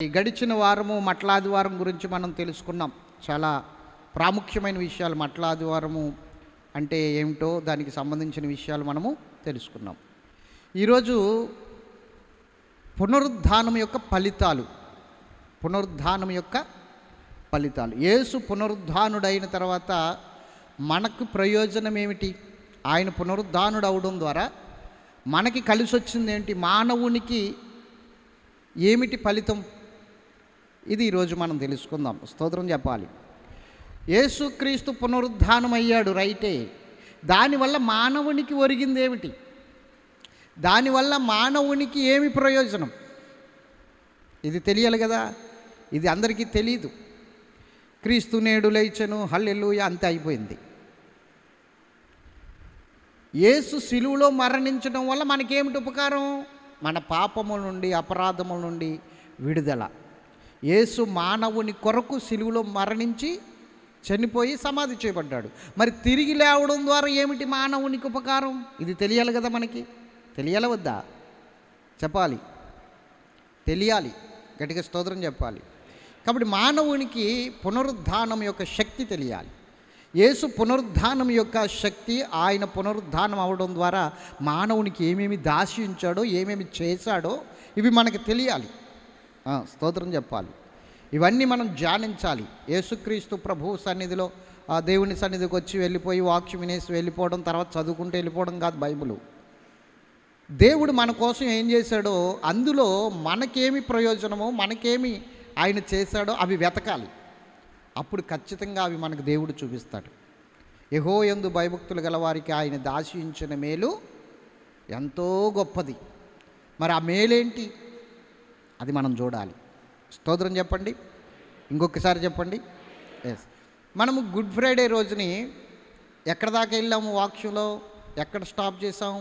ఈ గడిచిన వారము మట్లాదివారం గురించి మనం తెలుసుకున్నాం. చాలా ప్రాముఖ్యమైన విషయాలు మట్లాదివారము అంటే ఏమిటో దానికి సంబంధించిన విషయాలు మనము తెలుసుకున్నాం. ఈరోజు పునరుద్ధానం యొక్క ఫలితాలు యేసు పునరుద్ధానుడైన తర్వాత మనకు ప్రయోజనం ఏమిటి? ఆయన పునరుద్ధానుడు అవడం ద్వారా మనకి కలిసి వచ్చింది ఏంటి? మానవునికి ఏమిటి ఫలితం? ఇది ఈరోజు మనం తెలుసుకుందాం. స్తోత్రం చెప్పాలి. యేసుక్రీస్తు పునరుద్ధానం అయ్యాడు, రైటే. దానివల్ల మానవునికి ఒరిగింది ఏమిటి? దానివల్ల మానవునికి ఏమి ప్రయోజనం? ఇది తెలియాలి కదా. ఇది అందరికీ తెలీదు. క్రీస్తు నేడు లేచెను, హల్లెలూయా, అంతే అయిపోయింది. యేసు శిలువలో మరణించడం వల్ల మనకేమిటి ఉపకారం? మన పాపముల నుండి, అపరాధముల నుండి విడుదల. యేసు మానవుని కొరకు శిలువలో మరణించి చనిపోయి సమాధి చేయబడ్డాడు. మరి తిరిగి లేవడం ద్వారా ఏమిటి మానవునికి ఉపకారం? ఇది తెలియాలి కదా. మనకి తెలియాలి వద్దా? చెప్పాలి, తెలియాలి. గట్టిగా స్తోత్రం చెప్పాలి. కాబట్టి మానవునికి పునరుద్ధానం యొక్క శక్తి తెలియాలి. యేసు పునరుద్ధానం యొక్క శక్తి, ఆయన పునరుద్ధానం అవడం ద్వారా మానవునికి ఏమేమి దాశించాడో, ఏమేమి చేశాడో ఇవి మనకి తెలియాలి. స్తోత్రం చెప్పాలి. ఇవన్నీ మనం ధ్యానించాలి. యేసుక్రీస్తు ప్రభు సన్నిధిలో దేవుని సన్నిధికి వచ్చి వెళ్ళిపోయి వాక్యం వినేసి వెళ్ళిపోవడం, తర్వాత చదువుకుంటూ వెళ్ళిపోవడం కాదు బైబిలు. దేవుడు మన కోసం ఏం చేశాడో, అందులో మనకేమి ప్రయోజనమో, మనకేమి ఆయన చేశాడో అవి వెతకాలి. అప్పుడు ఖచ్చితంగా అవి మనకు దేవుడు చూపిస్తాడు. యెహోవాయందు భయభక్తులు గల వారికి ఆయన దాశించిన మేలు ఎంతో గొప్పది. మరి ఆ మేలేంటి? అది మనం చూడాలి. స్తోత్రం చెప్పండి. ఇంకొకసారి చెప్పండి. ఎస్, మనము గుడ్ ఫ్రైడే రోజుని ఎక్కడ దాకా వెళ్ళాము? వాక్యంలో ఎక్కడ స్టాప్ చేసాం?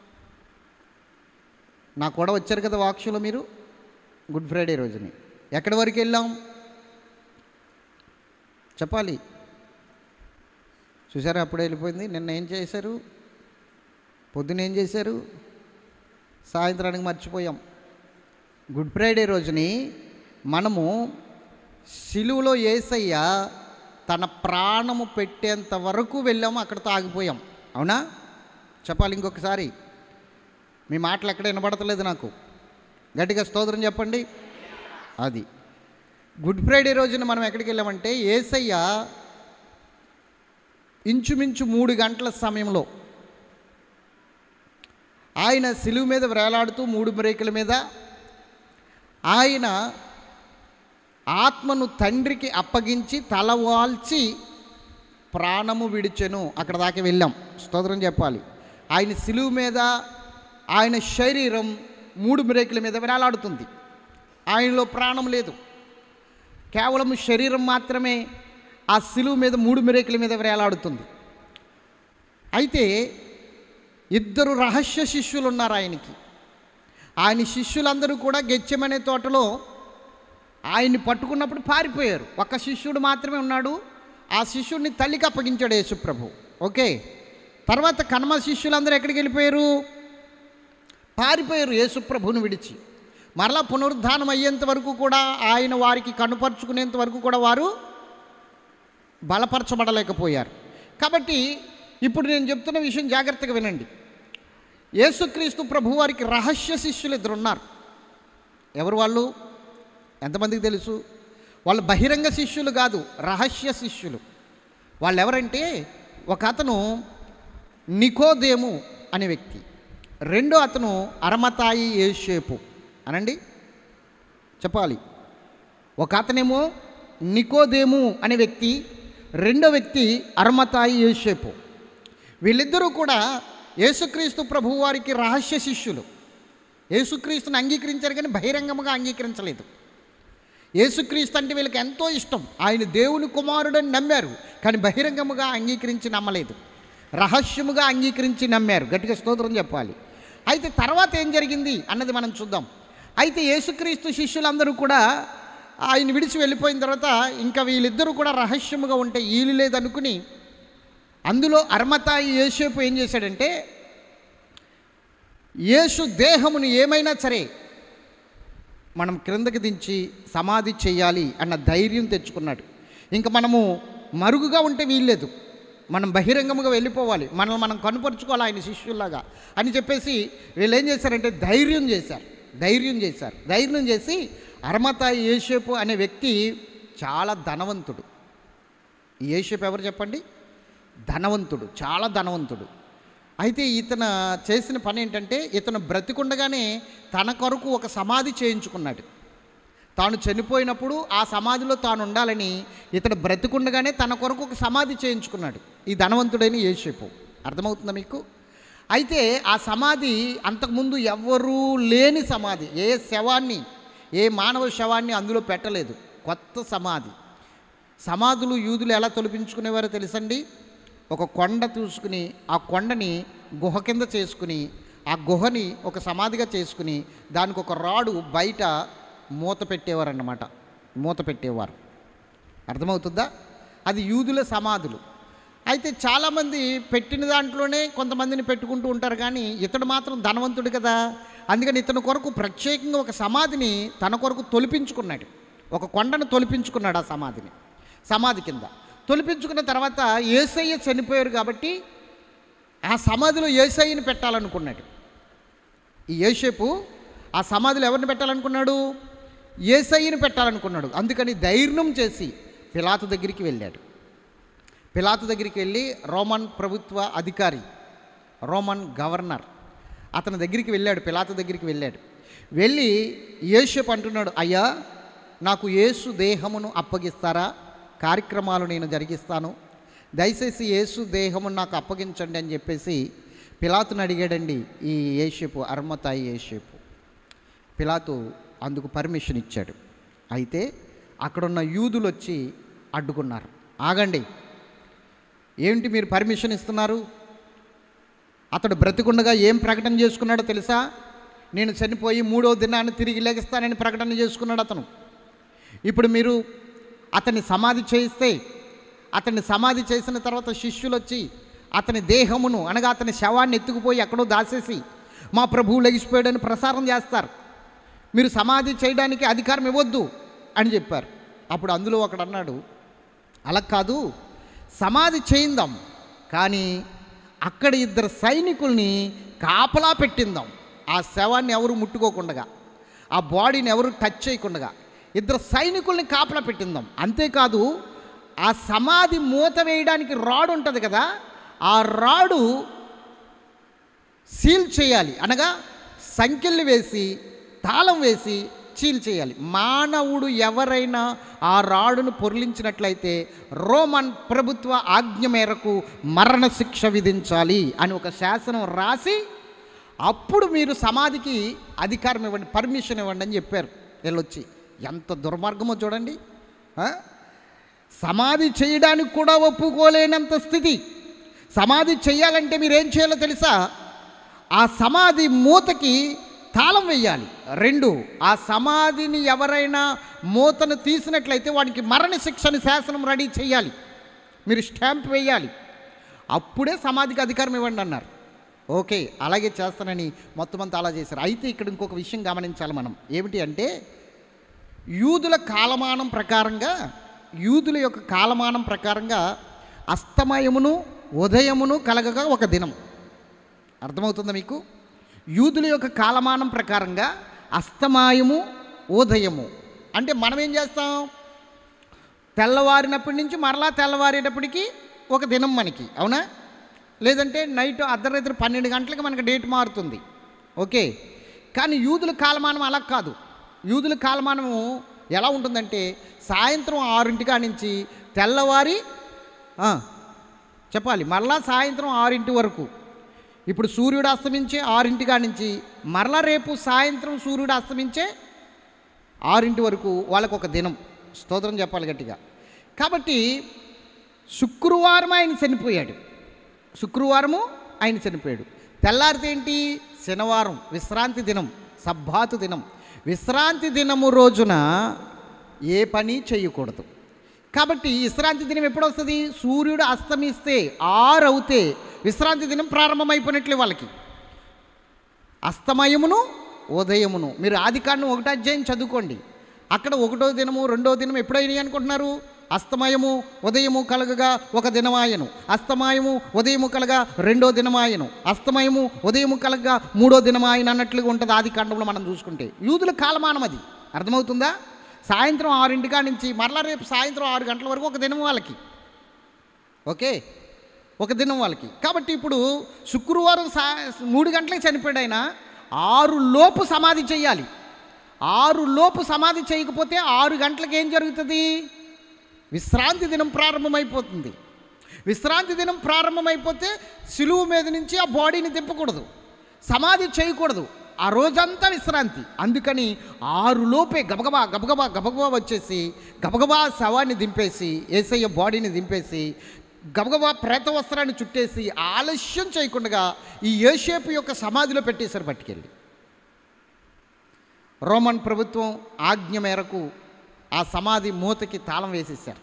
నాకు కూడా వచ్చారు కదా వాక్యంలో మీరు. గుడ్ ఫ్రైడే రోజుని ఎక్కడి వరకు వెళ్ళాం చెప్పాలి. చూసారా, అప్పుడే వెళ్ళిపోయింది. నిన్న ఏం చేశారు? పొద్దున ఏం చేశారు? సాయంత్రానికి మర్చిపోయాం. గుడ్ ఫ్రైడే రోజుని మనము సిలువలో యేసయ్య తన ప్రాణము పెట్టేంత వరకు వెళ్ళాము, అక్కడితో ఆగిపోయాం. అవునా? చెప్పాలి ఇంకొకసారి. మీ మాటలు ఎక్కడ వినబడతలేదు నాకు. గట్టిగా స్తోత్రం చెప్పండి. అది గుడ్ ఫ్రైడే రోజున మనం ఎక్కడికి వెళ్ళామంటే, యేసయ్య ఇంచుమించు 3 గంటల సమయంలో ఆయన సిలువ మీద వేలాడుతూ 3 బ్రేకుల మీద ఆయన ఆత్మను తండ్రికి అప్పగించి తలవాల్చి ప్రాణము విడిచెను. అక్కడ దాకా వెళ్ళాం. స్తోత్రం చెప్పాలి. ఆయన సిలువ మీద ఆయన శరీరం 3 బ్రేకుల మీద వేలాడుతుంది. ఆయనలో ప్రాణం లేదు, కేవలం శరీరం మాత్రమే ఆ సిలువ మీద 3 బ్రేకుల మీద వేలాడుతుంది. అయితే 2 రహస్య శిష్యులు ఉన్నారు ఆయనకి. ఆయన శిష్యులందరూ కూడా గెత్సేమనే తోటలో ఆయన్ని పట్టుకున్నప్పుడు పారిపోయారు. ఒక శిష్యుడు మాత్రమే ఉన్నాడు. ఆ శిష్యుడిని తల్లికి అప్పగించాడు యేసుప్రభు. ఓకే. తర్వాత కన్మ శిష్యులందరూ ఎక్కడికి వెళ్ళిపోయారు? పారిపోయారు యేసుప్రభుని విడిచి. మరలా పునరుద్ధానం అయ్యేంత వరకు కూడా, ఆయన వారికి కనుపరుచుకునేంత వరకు కూడా వారు బలపరచబడలేకపోయారు. కాబట్టి ఇప్పుడు నేను చెప్తున్న విషయం జాగ్రత్తగా వినండి. యేసుక్రీస్తు ప్రభు వారికి రహస్య శిష్యులు 2 ఉన్నారు. ఎవరు వాళ్ళు? ఎంతమందికి తెలుసు? వాళ్ళు బహిరంగ శిష్యులు కాదు, రహస్య శిష్యులు. వాళ్ళు ఎవరంటే, ఒక అతను నికోదేము అనే వ్యక్తి, రెండో అతను అరమతాయి యోసేపు. అనండి, చెప్పాలి. ఒక అతనేమో నికోదేము అనే వ్యక్తి, రెండో వ్యక్తి అరమతాయి యోసేపు. వీళ్ళిద్దరూ కూడా యేసుక్రీస్తు ప్రభు వారికి రహస్య శిష్యులు. యేసుక్రీస్తుని అంగీకరించారు కానీ బహిరంగముగా అంగీకరించలేదు. యేసుక్రీస్తు అంటే వీళ్ళకి ఎంతో ఇష్టం. ఆయన దేవుని కుమారుడని నమ్మారు, కానీ బహిరంగముగా అంగీకరించి నమ్మలేదు, రహస్యముగా అంగీకరించి నమ్మారు. గట్టిగా స్తోత్రం చెప్పాలి. అయితే తర్వాత ఏం జరిగింది అన్నది మనం చూద్దాం. అయితే యేసుక్రీస్తు శిష్యులందరూ కూడా ఆయన విడిచి వెళ్ళిపోయిన తర్వాత ఇంకా వీళ్ళిద్దరూ కూడా రహస్యముగా ఉంటే వీలు లేదనుకుని, అందులో అరమతాయి యోసేపు ఏం చేశాడంటే, యేసు దేహమును ఏమైనా సరే మనం క్రిందకి దించి సమాధి చేయాలి అన్న ధైర్యం తెచ్చుకున్నాడు. ఇంకా మనము మరుగుగా ఉంటే వీల్లేదు, మనం బహిరంగముగా వెళ్ళిపోవాలి, మనల్ని మనం కనుపరుచుకోవాలి ఆయన శిష్యుల్లాగా అని చెప్పేసి వీళ్ళు ఏం చేశారంటే ధైర్యం చేసి అర్మతాయి యోసేపు అనే వ్యక్తి చాలా ధనవంతుడు. ఈ యోసేపు ఎవరు చెప్పండి? ధనవంతుడు, చాలా ధనవంతుడు. అయితే ఇతను చేసిన పని ఏంటంటే ఇతను బ్రతికుండగానే తన కొరకు ఒక సమాధి చేయించుకున్నాడు. తాను చనిపోయినప్పుడు ఆ సమాధిలో తాను ఉండాలని ఇతడు బ్రతికుండగానే తన కొరకు ఒక సమాధి చేయించుకున్నాడు ఈ ధనవంతుడైన యోసేపు. అర్థమవుతుందా మీకు? అయితే ఆ సమాధి అంతకుముందు ఎవ్వరూ లేని సమాధి, ఏ మానవ శవాన్ని అందులో పెట్టలేదు, కొత్త సమాధి. సమాధులు యూదులు ఎలా తొలిపించుకునేవారో తెలుసండి? ఒక కొండ చూసుకుని ఆ కొండని గుహ కింద చేసుకుని ఆ గుహని ఒక సమాధిగా చేసుకుని దానికి ఒక రాడు బయట మూత పెట్టేవారు. అర్థమవుతుందా? అది యూదుల సమాధులు. అయితే చాలామంది పెట్టిన దాంట్లోనే కొంతమందిని పెట్టుకుంటూ ఉంటారు, కానీ ఇతడు మాత్రం ధనవంతుడు కదా, అందుకని ఇతని కొరకు ప్రత్యేకంగా ఒక సమాధిని తన కొరకు తొలిపించుకున్నాడు. ఒక కొండను తొలిపించుకున్నాడు. ఆ సమాధి కింద తొలిపించుకున్న తర్వాత యేసయ్య చనిపోయారు కాబట్టి ఆ సమాధిలో యేసయ్యని పెట్టాలనుకున్నాడు. ఈ యోసేపు ఆ సమాధిలో ఎవరిని పెట్టాలనుకున్నాడు? యేసయ్యని పెట్టాలనుకున్నాడు. అందుకని ధైర్యం చేసి పిలాతు దగ్గరికి వెళ్ళాడు. పిలాతు దగ్గరికి వెళ్ళి రోమన్ ప్రభుత్వ అధికారి, రోమన్ గవర్నర్ అతని దగ్గరికి వెళ్ళాడు. పిలాతు దగ్గరికి వెళ్ళి యోసేపు అంటున్నాడు, అయ్యా నాకు యేసు దేహమును అప్పగిస్తారా? కార్యక్రమాలు నేను జరిగిస్తాను, దయచేసి యేసు దేహమును నాకు అప్పగించండి అని చెప్పేసి పిలాతుని అడిగాడండి ఈ యోసేపు, అర్మతాయి యోసేపు. పిలాతు అందుకు పర్మిషన్ ఇచ్చాడు. అయితే అక్కడున్న యూదులు వచ్చి అడ్డుకున్నారు. ఆగండి, ఏంటి మీరు పర్మిషన్ ఇస్తున్నారు? అతడు బ్రతికుండగా ఏం ప్రకటన చేసుకున్నాడో తెలుసా? నేను చనిపోయి 3వ దినాన్ని తిరిగి లేగిస్తానని ప్రకటన చేసుకున్నాడు అతను. ఇప్పుడు మీరు అతన్ని సమాధి చేయిస్తే, అతన్ని సమాధి చేసిన తర్వాత శిష్యులు వచ్చి అతని దేహమును అనగా అతని శవాన్ని ఎత్తుకుపోయి ఎక్కడో దాచేసి మా ప్రభువు లెగిసిపోయాడని ప్రసారం చేస్తారు, మీరు సమాధి చేయడానికి అధికారం ఇవ్వద్దు అని చెప్పారు. అప్పుడు అందులో ఒకడు అన్నాడు, అలా కాదు, సమాధి చేయిందాం, కానీ అక్కడ 2 సైనికుల్ని కాపలా పెట్టిందాం, ఆ శవాన్ని ఎవరు ముట్టుకోకుండా, ఆ బాడీని ఎవరు టచ్ చేయకుండా 2 సైనికుల్ని కాపలా పెట్టిందాం. అంతేకాదు ఆ సమాధి మూత వేయడానికి రాడు ఉంటుంది కదా, ఆ రాడు సీల్ చేయాలి, అనగా సంకెళ్ళు వేసి తాళం వేసి సీల్ చేయాలి. మానవుడు ఎవరైనా ఆ రాడును పొర్లించినట్లయితే రోమన్ ప్రభుత్వ ఆజ్ఞ మేరకు మరణశిక్ష విధించాలి అని ఒక శాసనం రాసి అప్పుడు మీరు సమాధికి అధికారం ఇవ్వండి, పర్మిషన్ ఇవ్వండి అని చెప్పారు. వీళ్ళొచ్చి ఎంత దుర్మార్గమో చూడండి. సమాధి చేయడానికి కూడా ఒప్పుకోలేనంత స్థితి. సమాధి చేయాలంటే మీరేం చేయాలో తెలుసా? ఆ సమాధి మూతకి తాళం వేయాలి. 2, ఆ సమాధిని ఎవరైనా మూతను తీసినట్లయితే వాడికి మరణశిక్షని శాసనం రెడీ చేయాలి, మీరు స్టాంప్ వేయాలి, అప్పుడే సమాధికి అధికారం ఇవ్వండి అన్నారు. ఓకే, అలాగే చేస్తానని మొత్తం అంతా అలా చేశారు. అయితే ఇక్కడ ఇంకొక విషయం గమనించాలి మనం. ఏమిటి అంటే యూదుల యొక్క కాలమానం ప్రకారంగా అస్తమయమును ఉదయమును కలగగా ఒక దినం. అర్థమవుతుందా మీకు? యూదుల యొక్క కాలమానం ప్రకారంగా అస్తమయము ఉదయము అంటే మనం ఏం చేస్తాం? తెల్లవారినప్పటి నుంచి మరలా తెల్లవారేటప్పటికి ఒక దినం మనకి, అవునా? లేదంటే నైట్ అర్ధరాత్రి 12 గంటలకి మనకి డేట్ మారుతుంది. ఓకే, కానీ యూదుల కాలమానం అలా కాదు. యూదుల కాలమానము ఎలా ఉంటుందంటే సాయంత్రం 6 నుంచి తెల్లవారి చెప్పాలి మరలా సాయంత్రం 6 వరకు. ఇప్పుడు సూర్యుడు అస్తమించే 6 నుంచి మరలా రేపు సాయంత్రం సూర్యుడు అస్తమించే 6 వరకు వాళ్ళకు ఒక దినం. స్తోత్రం చెప్పాలి గట్టిగా. కాబట్టి శుక్రవారం ఆయన చనిపోయాడు. తెల్లారితే ఏంటి? శనివారం, విశ్రాంతి దినం, సబ్బాతు దినం. విశ్రాంతి దినము రోజున ఏ పని చేయకూడదు. కాబట్టి విశ్రాంతి దినం ఎప్పుడు వస్తుంది? సూర్యుడు అస్తమిస్తే 6 అవుతే విశ్రాంతి దినం ప్రారంభమైపోయినట్లే వాళ్ళకి. అస్తమయమును ఉదయమును. మీరు ఆదికాండం 1వ అధ్యాయం చదువుకోండి. అక్కడ 1వ దినము 2వ దినము ఎప్పుడైనాయి అనుకుంటున్నారు? అస్తమయము ఉదయము కలగగా 1 దినమాయను, అస్తమయము ఉదయము కలగా 2వ దినమాయను, అస్తమయము ఉదయము కలగగా 3వ దినమాయను అన్నట్లుగా ఉంటుంది ఆదికాండంలో మనం చూసుకుంటే. యూదుల కాలమానం అది. అర్థమవుతుందా? సాయంత్రం 6 నుంచి మరలా రేపు సాయంత్రం 6 గంటల వరకు 1 దినం వాళ్ళకి. ఓకే, 1 దినం వాళ్ళకి. కాబట్టి ఇప్పుడు శుక్రవారం 3 గంటలకు చనిపోయాడు ఆయన. 6 లోపు సమాధి చేయాలి. 6 లోపు సమాధి చేయకపోతే 6 గంటలకు ఏం జరుగుతుంది? విశ్రాంతి దినం ప్రారంభమైపోతుంది. విశ్రాంతి దినం ప్రారంభమైపోతే సిలువ మీద నుంచి ఆ బాడీని తిప్పకూడదు, సమాధి చేయకూడదు. ఆ రోజంతా విశ్రాంతి. అందుకని 6 లోపే గబగబా గబగబా గబగబా వచ్చేసి గబగబా శవాన్ని దింపేసి, యేసయ్య బాడీని దింపేసి గబగబా ప్రేత వస్త్రాన్ని చుట్టేసి ఆలస్యం చేయకుండా ఈ యోసేపు యొక్క సమాధిలో పెట్టేశారు పట్టుకెళ్ళి. రోమన్ ప్రభుత్వం ఆజ్ఞ మేరకు ఆ సమాధి మూతకి తాళం వేసేసారు.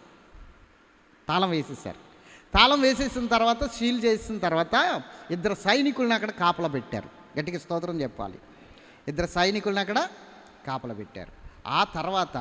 తాళం వేసేసిన తర్వాత, సీల్ చేసిన తర్వాత 2 సైనికులను అక్కడ కాపలా పెట్టారు. గట్టిగా స్తోత్రం చెప్పాలి. 2 సైనికులను అక్కడ కాపలా పెట్టారు. ఆ తర్వాత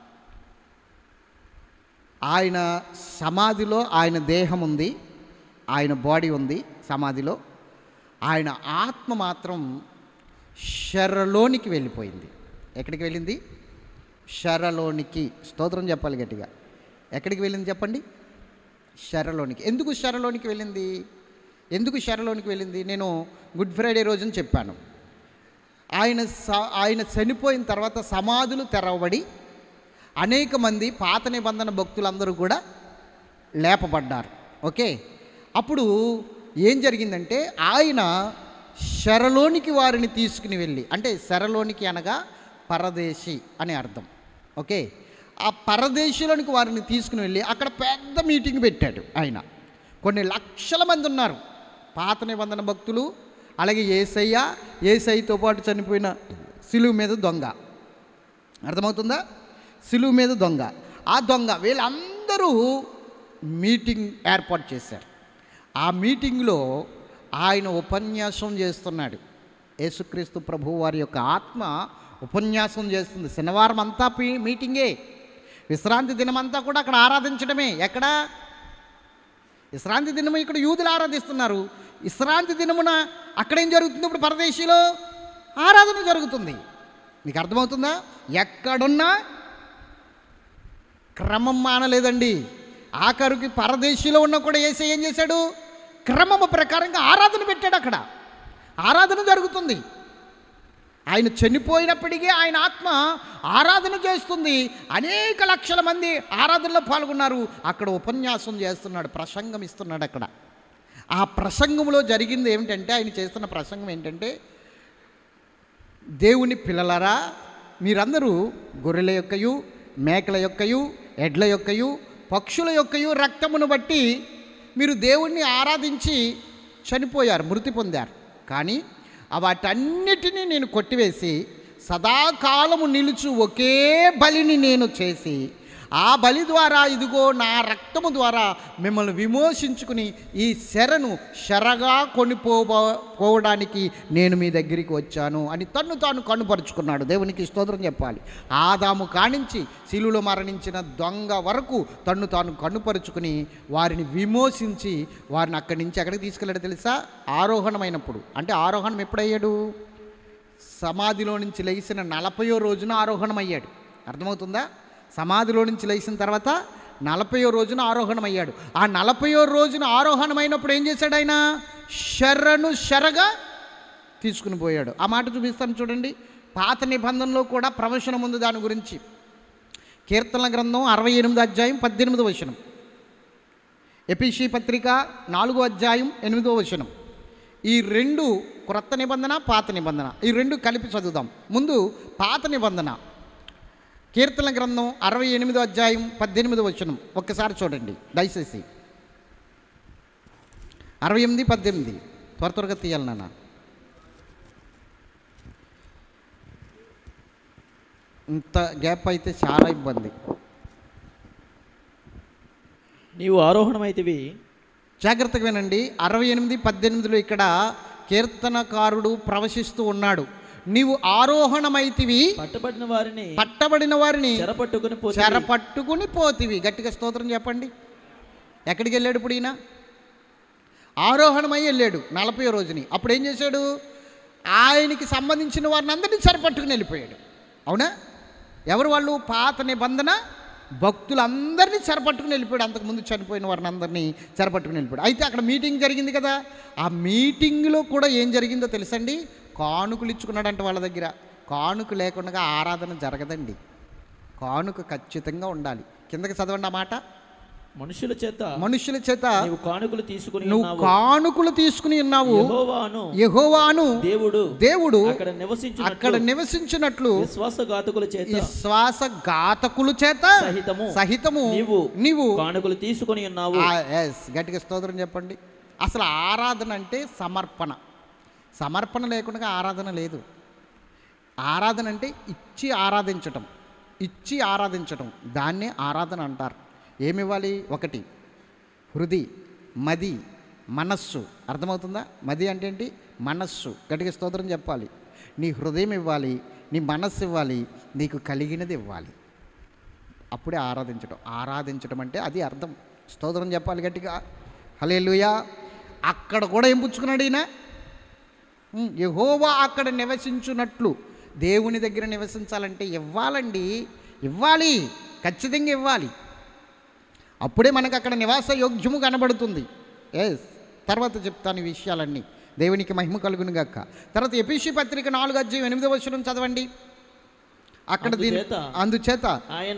ఆయన సమాధిలో ఆయన దేహం ఉంది, ఆయన బాడీ ఉంది సమాధిలో. ఆయన ఆత్మ మాత్రం శరలోనికి వెళ్ళిపోయింది. ఎక్కడికి వెళ్ళింది? శరలోనికి. స్తోత్రం చెప్పాలి గట్టిగా. ఎక్కడికి వెళ్ళింది చెప్పండి? శరలోనికి. ఎందుకు శరలోనికి వెళ్ళింది? నేను గుడ్ ఫ్రైడే రోజున చెప్పాను. ఆయన చనిపోయిన తర్వాత సమాధులు తెరవబడి అనేక మంది పాత నిబంధన భక్తులందరూ కూడా లేపబడ్డారు. ఓకే, అప్పుడు ఏం జరిగిందంటే ఆయన శరలోనికి వారిని తీసుకుని వెళ్ళి, అంటే శరలోనికి అనగా పరదేశి అని అర్థం. ఓకే, ఆ పరదేశంలోనికి వారిని తీసుకుని వెళ్ళి అక్కడ పెద్ద మీటింగ్ పెట్టాడు ఆయన. కొన్ని లక్షల మంది ఉన్నారు పాత నిబంధన భక్తులు, అలాగే యేసయ్యతో పాటు చనిపోయిన సిలువ మీద దొంగ. అర్థమవుతుందా? సిలువ మీద దొంగ. ఆ దొంగ వీళ్ళందరూ మీటింగ్ ఏర్పాటు చేశారు. ఆ మీటింగ్లో ఆయన ఉపన్యాసం చేస్తున్నాడు. యేసుక్రీస్తు ప్రభు వారి యొక్క ఆత్మ ఉపన్యాసం చేస్తుంది. శనివారం అంతా మీటింగే, విశ్రాంతి దినమంతా కూడా అక్కడ ఆరాధించడమే. ఎక్కడ? విశ్రాంతి దినము ఇక్కడ యూదులు ఆరాధిస్తున్నారు. విశ్రాంతి దినమున అక్కడేం జరుగుతుంది? ఇప్పుడు పరదేశీలో ఆరాధన జరుగుతుంది. మీకు అర్థమవుతుందా? ఎక్కడున్నా క్రమం మానలేదండి. ఆఖరికి పరదేశీలో ఉన్న కూడా యేసయ్య ఏం చేశాడు? క్రమము ప్రకారంగా ఆరాధన పెట్టాడు. అక్కడ ఆరాధన జరుగుతుంది. ఆయన చనిపోయినప్పటికీ ఆయన ఆత్మ ఆరాధన చేస్తుంది. అనేక లక్షల మంది ఆరాధనలో పాల్గొన్నారు. అక్కడ ఉపన్యాసం చేస్తున్నాడు, ప్రసంగం ఇస్తున్నాడు. అక్కడ ఆ ప్రసంగంలో జరిగింది ఏమిటంటే, ఆయన చేస్తున్న ప్రసంగం ఏంటంటే, దేవుని పిల్లలారా, మీరందరూ గొర్రెల యొక్కయు, మేకల యొక్కయు, ఎడ్ల యొక్కయు, పక్షుల యొక్కయు రక్తమును బట్టి మీరు దేవుణ్ణి ఆరాధించి చనిపోయారు, మృతి పొందారు. కానీ వాటన్నిటినీ నేను కొట్టివేసి సదాకాలము నిలుచు ఒకే బలిని నేను చేసి, ఆ బలి ద్వారా ఇదిగో నా రక్తము ద్వారా మిమ్మల్ని విమోచించుకుని ఈ శరగా కొనిపోవడానికి నేను మీ దగ్గరికి వచ్చాను అని తాను కనుపరుచుకున్నాడు. దేవునికి స్తోత్రం చెప్పాలి. ఆదాము కానించి శిలువలో మరణించిన దొంగ వరకు తాను కనుపరుచుకుని వారిని విమోచించి వారిని అక్కడి నుంచి ఎక్కడికి తీసుకెళ్ళాడు తెలుసా? ఆరోహణమైనప్పుడు. అంటే ఆరోహణం ఎప్పుడయ్యాడు? సమాధిలో నుంచి లేచిన 40వ రోజున ఆరోహణమయ్యాడు. అర్థమవుతుందా? సమాధిలో నుంచి లేచిన తర్వాత 40వ రోజున ఆరోహణమయ్యాడు. ఆ 40వ రోజున ఆరోహణమైనప్పుడు ఏం చేశాడు? ఆయన శరగా తీసుకుని పోయాడు. ఆ మాట చూపిస్తాను చూడండి. పాత నిబంధనలో కూడా ప్రవచనం ఉంది దాని గురించి. కీర్తనల గ్రంథం 68వ అధ్యాయం 18వ వచనం, ఎఫెసీ పత్రిక 4వ అధ్యాయం 8వ వచనం. ఈ 2 క్రొత్త నిబంధన, పాత నిబంధన, ఈ 2 కలిపి చదువుదాం. ముందు పాత నిబంధన, కీర్తన గ్రంథం 68వ అధ్యాయం 18వ వచనం ఒక్కసారి చూడండి దయచేసి. 68, 18 త్వరగా తీయాలి నాన్న. ఇంత గ్యాప్ అయితే చాలా ఇబ్బంది. నీవు ఆరోహణమైతివి. జాగ్రత్తగా వినండి. 68, 18లో ఇక్కడ కీర్తనకారుడు ప్రవశిస్తూ ఉన్నాడు. నీవు ఆరోహణమైతివి, పట్టబడిన వారిని చెరపట్టుకుని పోతివి. గట్టిగా స్తోత్రం చెప్పండి. ఎక్కడికి వెళ్ళాడు ఇప్పుడు ఈయన? ఆరోహణమై వెళ్ళాడు 40వ రోజుని. అప్పుడు ఏం చేశాడు? ఆయనకి సంబంధించిన వారిని అందరినీ చెరపట్టుకుని వెళ్ళిపోయాడు. అవునా? ఎవరు వాళ్ళు? పాత నిబంధన భక్తులందరినీ చెరపట్టుకుని వెళ్ళిపోయాడు. అంతకుముందు చనిపోయిన వారిని అందరినీ చెరపట్టుకుని వెళ్ళిపోయాడు. అయితే అక్కడ మీటింగ్ జరిగింది కదా, ఆ మీటింగ్లో కూడా ఏం జరిగిందో తెలుసండి? కానుకలు ఇచ్చుకున్నాడంట వాళ్ళ దగ్గర. కానుక లేకుండా ఆరాధన జరగదండి. కానుక ఖచ్చితంగా ఉండాలి. కిందకి చదవండి ఆ మాట. మనుషుల చేత నువ్వు కానుకలు తీసుకుని ఉన్నావు. యెహోవాను దేవుడు అక్కడ నివసించినట్లు విశ్వాసఘాతకుల చేత సహితము నీవు కానుకలు తీసుకుని ఉన్నావు. గట్టిగా స్తోత్రం చెప్పండి. అసలు ఆరాధన అంటే సమర్పణ లేకుండా ఆరాధన లేదు. ఆరాధన అంటే ఇచ్చి ఆరాధించటం దాన్నే ఆరాధన అంటారు. ఏమివ్వాలి? 1 హృది, మది, మనస్సు. అర్థమవుతుందా? మది అంటే ఏంటి? మనస్సు. గట్టిగా స్తోత్రం చెప్పాలి. నీ హృదయం ఇవ్వాలి, నీ మనస్సు ఇవ్వాలి, నీకు కలిగినది ఇవ్వాలి. అప్పుడే ఆరాధించటం అంటే అది అర్థం. స్తోత్రం చెప్పాలి గట్టిగా. హల్లెలూయా. అక్కడ కూడా ఏం పుచ్చుకున్నాడు ఈయన? యెహోవా అక్కడ నివసించున్నట్లు. దేవుని దగ్గర నివసించాలంటే ఇవ్వాలండి, ఇవ్వాలి, ఖచ్చితంగా ఇవ్వాలి. అప్పుడే మనకు అక్కడ నివాస యోగ్యము కనబడుతుంది. తర్వాత చెప్తాను ఈ విషయాలన్నీ. దేవునికి మహిమ కలుగును గాక. తర్వాత ఎఫెసీ పత్రిక 4:8 చదవండి. అక్కడ అందుచేత ఆయన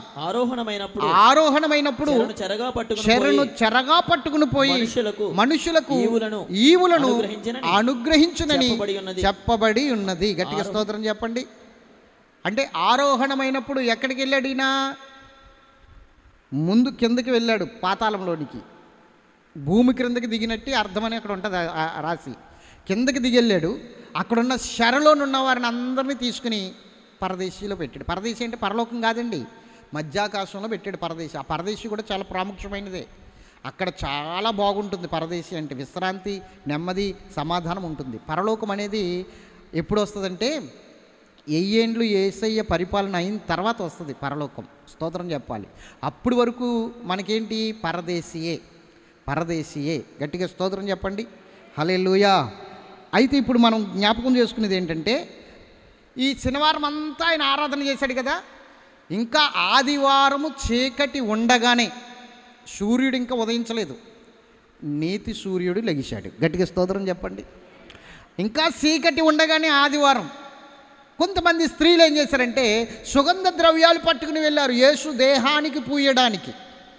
ఆరోహణమైనప్పుడు చెరను చెరగా పట్టుకుని పోయి మనుషులకు ఈవులను అనుగ్రహించునని చెప్పబడి ఉన్నది. గట్టిగా స్తోత్రం చెప్పండి. అంటే ఆరోహణమైనప్పుడు ఎక్కడికి వెళ్ళాడు ఈయన? ముందు కిందకి వెళ్ళాడు, పాతాళంలోనికి. భూమి క్రిందకి దిగినట్టు అర్థమని అక్కడ ఉంటుంది రాసి. కిందకి దిగెళ్ళాడు. అక్కడున్న శరలోనున్న వారిని అందరినీ తీసుకుని పరదేశీలో పెట్టాడు. పరదేశీ అంటే పరలోకం కాదండి, మధ్యాకాశంలో పెట్టాడు పరదేశీ. ఆ పరదేశీ కూడా చాలా ప్రాముఖ్యమైనదే. అక్కడ చాలా బాగుంటుంది పరదేశీ అంటే. విశ్రాంతి, నెమ్మది, సమాధానం ఉంటుంది. పరలోకం అనేది ఎప్పుడు వస్తుందంటే 1000 ఏండ్లు యేసయ్య పరిపాలన అయిన తర్వాత వస్తుంది పరలోకం. స్తోత్రం చెప్పాలి. అప్పుడు వరకు మనకేంటి? పరదేశీయే. గట్టిగా స్తోత్రం చెప్పండి. హల్లెలూయా. అయితే ఇప్పుడు మనం జ్ఞాపకం చేసుకునేది ఏంటంటే, ఈ శనివారం అంతా ఆయన ఆరాధన చేశాడు కదా. ఇంకా ఆదివారము చీకటి ఉండగానే, సూర్యుడు ఇంకా ఉదయించలేదు, నీతి సూర్యుడు లెగిశాడు. గట్టిగా స్తోత్రం చెప్పండి. ఇంకా చీకటి ఉండగానే ఆదివారం కొంతమంది స్త్రీలు ఏం చేశారంటే సుగంధ ద్రవ్యాలు పట్టుకుని వెళ్ళారు యేసు దేహానికి పూయడానికి.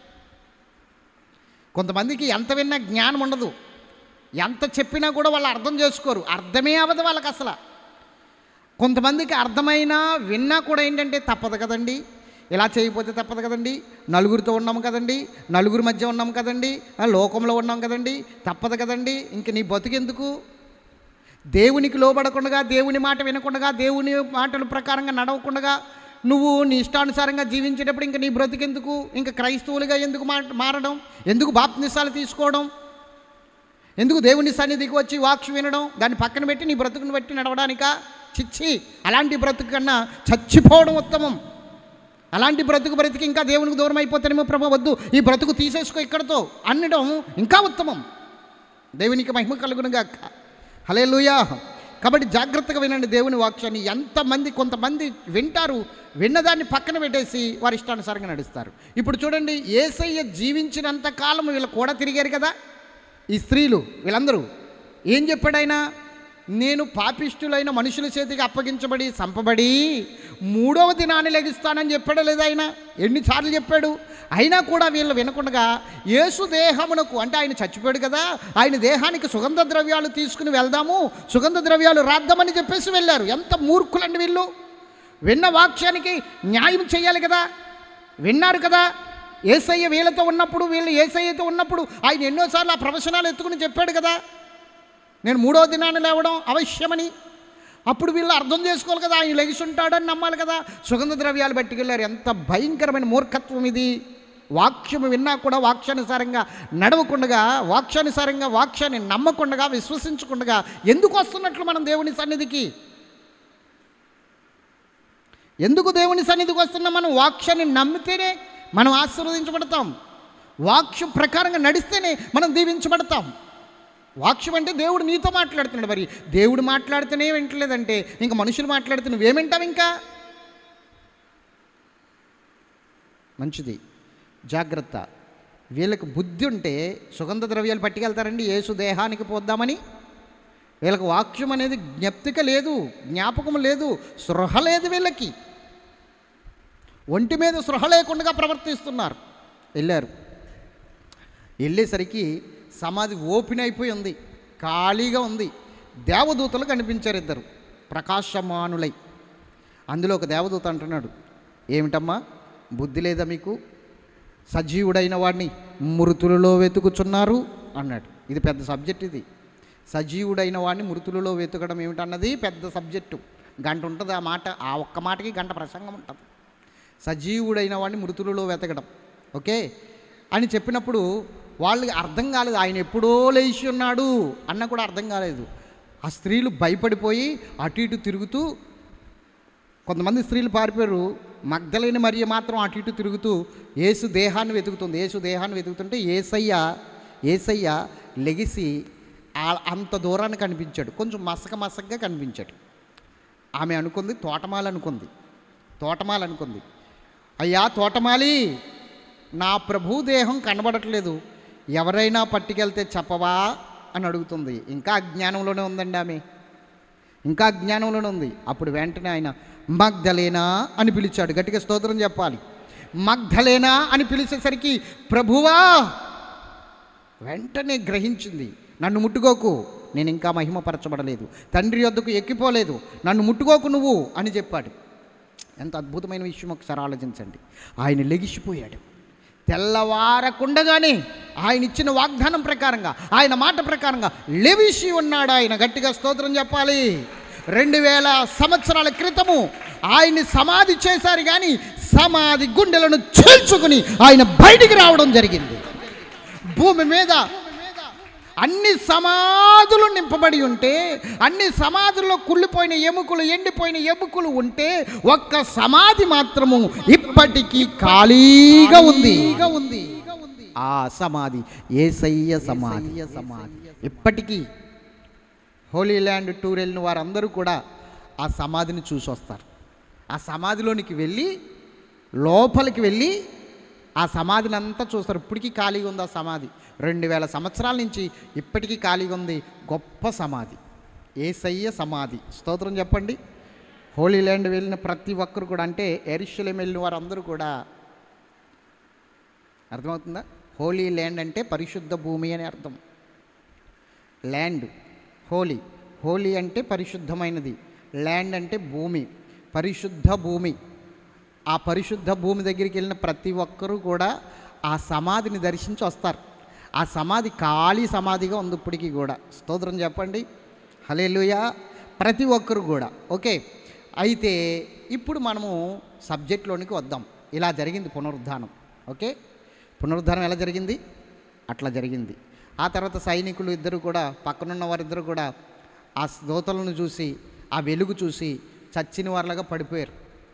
కొంతమందికి ఎంత విన్నా జ్ఞానం ఉండదు, ఎంత చెప్పినా కూడా వాళ్ళు అర్థం చేసుకోరు, అర్థమే అవ్వదు వాళ్ళకి అసలు. కొంతమందికి అర్థమైనా విన్నా కూడా ఏంటంటే తప్పదు కదండి, ఇలా చేయకపోతే తప్పదు కదండి, నలుగురితో ఉన్నాము కదండి, నలుగురి మధ్య ఉన్నాము కదండి, లోకంలో ఉన్నాం కదండి, తప్పదు కదండి, ఇంక నీ బతుకెందుకు? దేవునికి లోబడకుండా, దేవుని మాట వినకుండా, దేవుని మాటల ప్రకారంగా నడవకుండా నువ్వు నీ ఇష్టానుసారంగా జీవించేటప్పుడు ఇంకా నీ బ్రతుకెందుకు? ఇంకా క్రైస్తవులుగా ఎందుకు మారడం? ఎందుకు బాప్తిసాలు తీసుకోవడం? ఎందుకు దేవుని సన్నిధికి వచ్చి వాక్యం వినడం? దాన్ని పక్కన పెట్టి నీ బ్రతుకుని బట్టి నడవడానికా? చిచ్చి, అలాంటి బ్రతుకు కన్నా చచ్చిపోవడం ఉత్తమం. అలాంటి బ్రతికి ఇంకా దేవునికి దూరం అయిపోతానేమో ప్రభు, వద్దు, ఈ బ్రతుకు తీసేసుకో ఇక్కడతో అనడం ఇంకా ఉత్తమం. దేవునికి మహిమ కలుగునుగాక. హల్లెలూయా. కాబట్టి జాగ్రత్తగా వినండి దేవుని వాక్యాన్ని. కొంతమంది వింటారు, విన్నదాన్ని పక్కన పెట్టేసి వారి ఇష్టానుసారంగా నడుస్తారు. ఇప్పుడు చూడండి, యేసయ్య జీవించినంత కాలం వీళ్ళు కూడా తిరిగారు కదా ఈ స్త్రీలు. వీళ్ళందరూ ఏం చెప్పాడు ఆయన? నేను పాపిష్టులైన మనుషుల చేతికి అప్పగించబడి చంపబడి 3వ దినాన్ని లెగిస్తానని చెప్పాడా లేదా ఆయన? ఎన్నిసార్లు చెప్పాడు? అయినా కూడా వీళ్ళు వినకుండా యేసు దేహమునకు, అంటే ఆయన చచ్చిపోయాడు కదా, ఆయన దేహానికి సుగంధ ద్రవ్యాలు తీసుకుని వెళ్దాము, సుగంధ ద్రవ్యాలు రాద్దామని చెప్పేసి వెళ్ళారు. ఎంత మూర్ఖులండి వీళ్ళు! విన్న వాక్యానికి న్యాయం చేయాలి కదా. విన్నారు కదా, యేసయ్య వీళ్ళతో ఉన్నప్పుడు, వీళ్ళు యేసయ్యతో ఉన్నప్పుడు ఆయన ఎన్నోసార్లు ఆ ప్రవచనాలు ఎత్తుకుని చెప్పాడు కదా, నేను 3వ దినాన్ని లేవడం అవశ్యమని. అప్పుడు వీళ్ళు అర్థం చేసుకోవాలి కదా, ఆయన లెగిసి ఉంటాడని నమ్మాలి కదా. సుగంధ ద్రవ్యాలు పట్టుకెళ్ళారు. ఎంత భయంకరమైన మూర్ఖత్వం ఇది! వాక్యం విన్నా కూడా వాక్యానుసారంగా నడవకుండా, వాక్యానుసారంగా వాక్యాన్ని నమ్మకుండా, విశ్వసించకుండా ఎందుకు వస్తున్నట్లు మనం దేవుని సన్నిధికి? ఎందుకు దేవుని సన్నిధికి వస్తున్నాం? మనం వాక్యాన్ని నమ్మితేనే మనం ఆశీర్వదించబడతాం. వాక్యం ప్రకారంగా నడిస్తేనే మనం దీవించబడతాం. వాక్యం అంటే దేవుడు నీతో మాట్లాడుతున్నాడు. మరి దేవుడు మాట్లాడితేనే వింటలేదంటే ఇంకా మనుషులు మాట్లాడితే నువ్వేమింటావు? ఇంకా మంచిది, జాగ్రత్త. వీళ్ళకి బుద్ధి ఉంటే సుగంధ ద్రవ్యాలు పట్టుకెళ్తారండి యేసు దేహానికి పోద్దామని. వీళ్ళకి వాక్యం అనేది జ్ఞప్తిక లేదు, జ్ఞాపకం లేదు, స్పృహ లేదు. వీళ్ళకి ఒంటి మీద స్పృహ లేకుండా ప్రవర్తిస్తున్నారు. వెళ్ళేసరికి సమాధి ఓపెన్ అయిపోయి ఉంది, ఖాళీగా ఉంది. దేవదూతలు కనిపించారు, ఇద్దరు ప్రకాశమానులై. అందులో ఒక దేవదూత అంటున్నాడు, ఏమిటమ్మా బుద్ధి లేదా మీకు? సజీవుడైన వాడిని మృతులలో వెతుకుచున్నారు అన్నాడు. ఇది పెద్ద సబ్జెక్ట్. ఇది సజీవుడైన వాడిని మృతులలో వెతకడం ఏమిటన్నది పెద్ద సబ్జెక్టు. గంట ఉంటుంది ఆ మాట, ఆ ఒక్క మాటకి గంట ప్రసంగం ఉంటుంది. సజీవుడైన వాడిని మృతులలో వెతకడం, ఓకే అని చెప్పినప్పుడు వాళ్ళకి అర్థం కాలేదు. ఆయన ఎప్పుడో లేచి ఉన్నాడు అన్న కూడా అర్థం కాలేదు. ఆ స్త్రీలు భయపడిపోయి అటు ఇటు తిరుగుతూ, కొంతమంది స్త్రీలు పారిపోయారు. మగ్దలేని మరియ మాత్రం అటు ఇటు తిరుగుతూ యేసు దేహాన్ని వెతుకుతుంది. యేసు దేహాన్ని వెతుకుతుంటే ఏసయ్య లెగిసి అంత దూరాన్ని కనిపించాడు. కొంచెం మసకగా కనిపించాడు. ఆమె అనుకుంది తోటమాలి అనుకుంది. అయ్యా తోటమాలి, నా ప్రభు దేహం కనబడట్లేదు, ఎవరైనా పట్టుకెళ్తే చెప్పవా అని అడుగుతుంది. ఇంకా అజ్ఞానంలోనే ఉందండి ఆమె, ఇంకా అజ్ఞానంలోనే ఉంది. అప్పుడు వెంటనే ఆయన మగ్దలేనా అని పిలిచాడు. గట్టిగా స్తోత్రం చెప్పాలి. మగ్దలేనా అని పిలిచేసరికి ప్రభువా వెంటనే గ్రహించింది. నన్ను ముట్టుకోకు, నేను ఇంకా మహిమపరచబడలేదు, తండ్రి యొద్దకు ఎక్కిపోలేదు, నన్ను ముట్టుకోకు నువ్వు అని చెప్పాడు. ఎంత అద్భుతమైన విషయం ఒకసారి ఆలోచించండి. ఆయన లెగిసిపోయాడు. తెల్లవారకుండగానే ఆయన ఇచ్చిన వాగ్దానం ప్రకారంగా, ఆయన మాట ప్రకారంగా లెగిసి ఉన్నాడు ఆయన. గట్టిగా స్తోత్రం చెప్పాలి. 2000 సంవత్సరాల క్రితము ఆయన్ని సమాధి చేశారు, కానీ సమాధి గుండెలను చీల్చుకుని ఆయన బయటికి రావడం జరిగింది. భూమి మీద అన్ని సమాధులు నింపబడి ఉంటే, అన్ని సమాధుల్లో కుళ్ళిపోయిన ఎముకలు, ఎండిపోయిన ఎముకలు ఉంటే, ఒక్క సమాధి మాత్రము ఇప్పటికీ ఖాళీగా ఉంది. ఆ సమాధి యేసయ్య సమాధి. ఇప్పటికీ హోలీ ల్యాండ్ టూర్ వెళ్ళిన వారందరూ కూడా ఆ సమాధిని చూసి వస్తారు. ఆ సమాధిలోనికి వెళ్ళి, లోపలికి వెళ్ళి ఆ సమాధిని అంతా చూస్తారు. ఇప్పటికీ ఖాళీగా ఉంది ఆ సమాధి. 2000 సంవత్సరాల నుంచి ఇప్పటికీ ఖాళీగా ఉంది. గొప్ప సమాధి, యేసయ్య సమాధి. స్తోత్రం చెప్పండి. హోలీ ల్యాండ్ వెళ్ళిన ప్రతి ఒక్కరు కూడా, అంటే యెరూషలేము వెళ్ళిన వారందరూ కూడా, అర్థమవుతుందా? హోలీ ల్యాండ్ అంటే పరిశుద్ధ భూమి అని అర్థం. ల్యాండ్ హోలీ అంటే పరిశుద్ధమైనది, ల్యాండ్ అంటే భూమి, పరిశుద్ధ భూమి. ఆ పరిశుద్ధ భూమి దగ్గరికి వెళ్ళిన ప్రతి ఒక్కరూ కూడా ఆ సమాధిని దర్శించి వస్తారు. ఆ సమాధి ఖాళీ సమాధిగా ఉంది ఇప్పటికీ కూడా. స్తోత్రం చెప్పండి. హల్లెలూయా. ప్రతి ఒక్కరు కూడా, ఓకే. అయితే ఇప్పుడు మనము సబ్జెక్ట్లోనికి వద్దాం. ఇలా జరిగింది పునరుద్ధానం, ఓకే. పునరుద్ధానం ఎలా జరిగింది? అట్లా జరిగింది. ఆ తర్వాత సైనికులు ఇద్దరు కూడా, పక్కనున్న వారిద్దరు కూడా ఆ దూతలను చూసి, ఆ వెలుగు చూసి చచ్చిన వారిలాగా పడిపోయారు.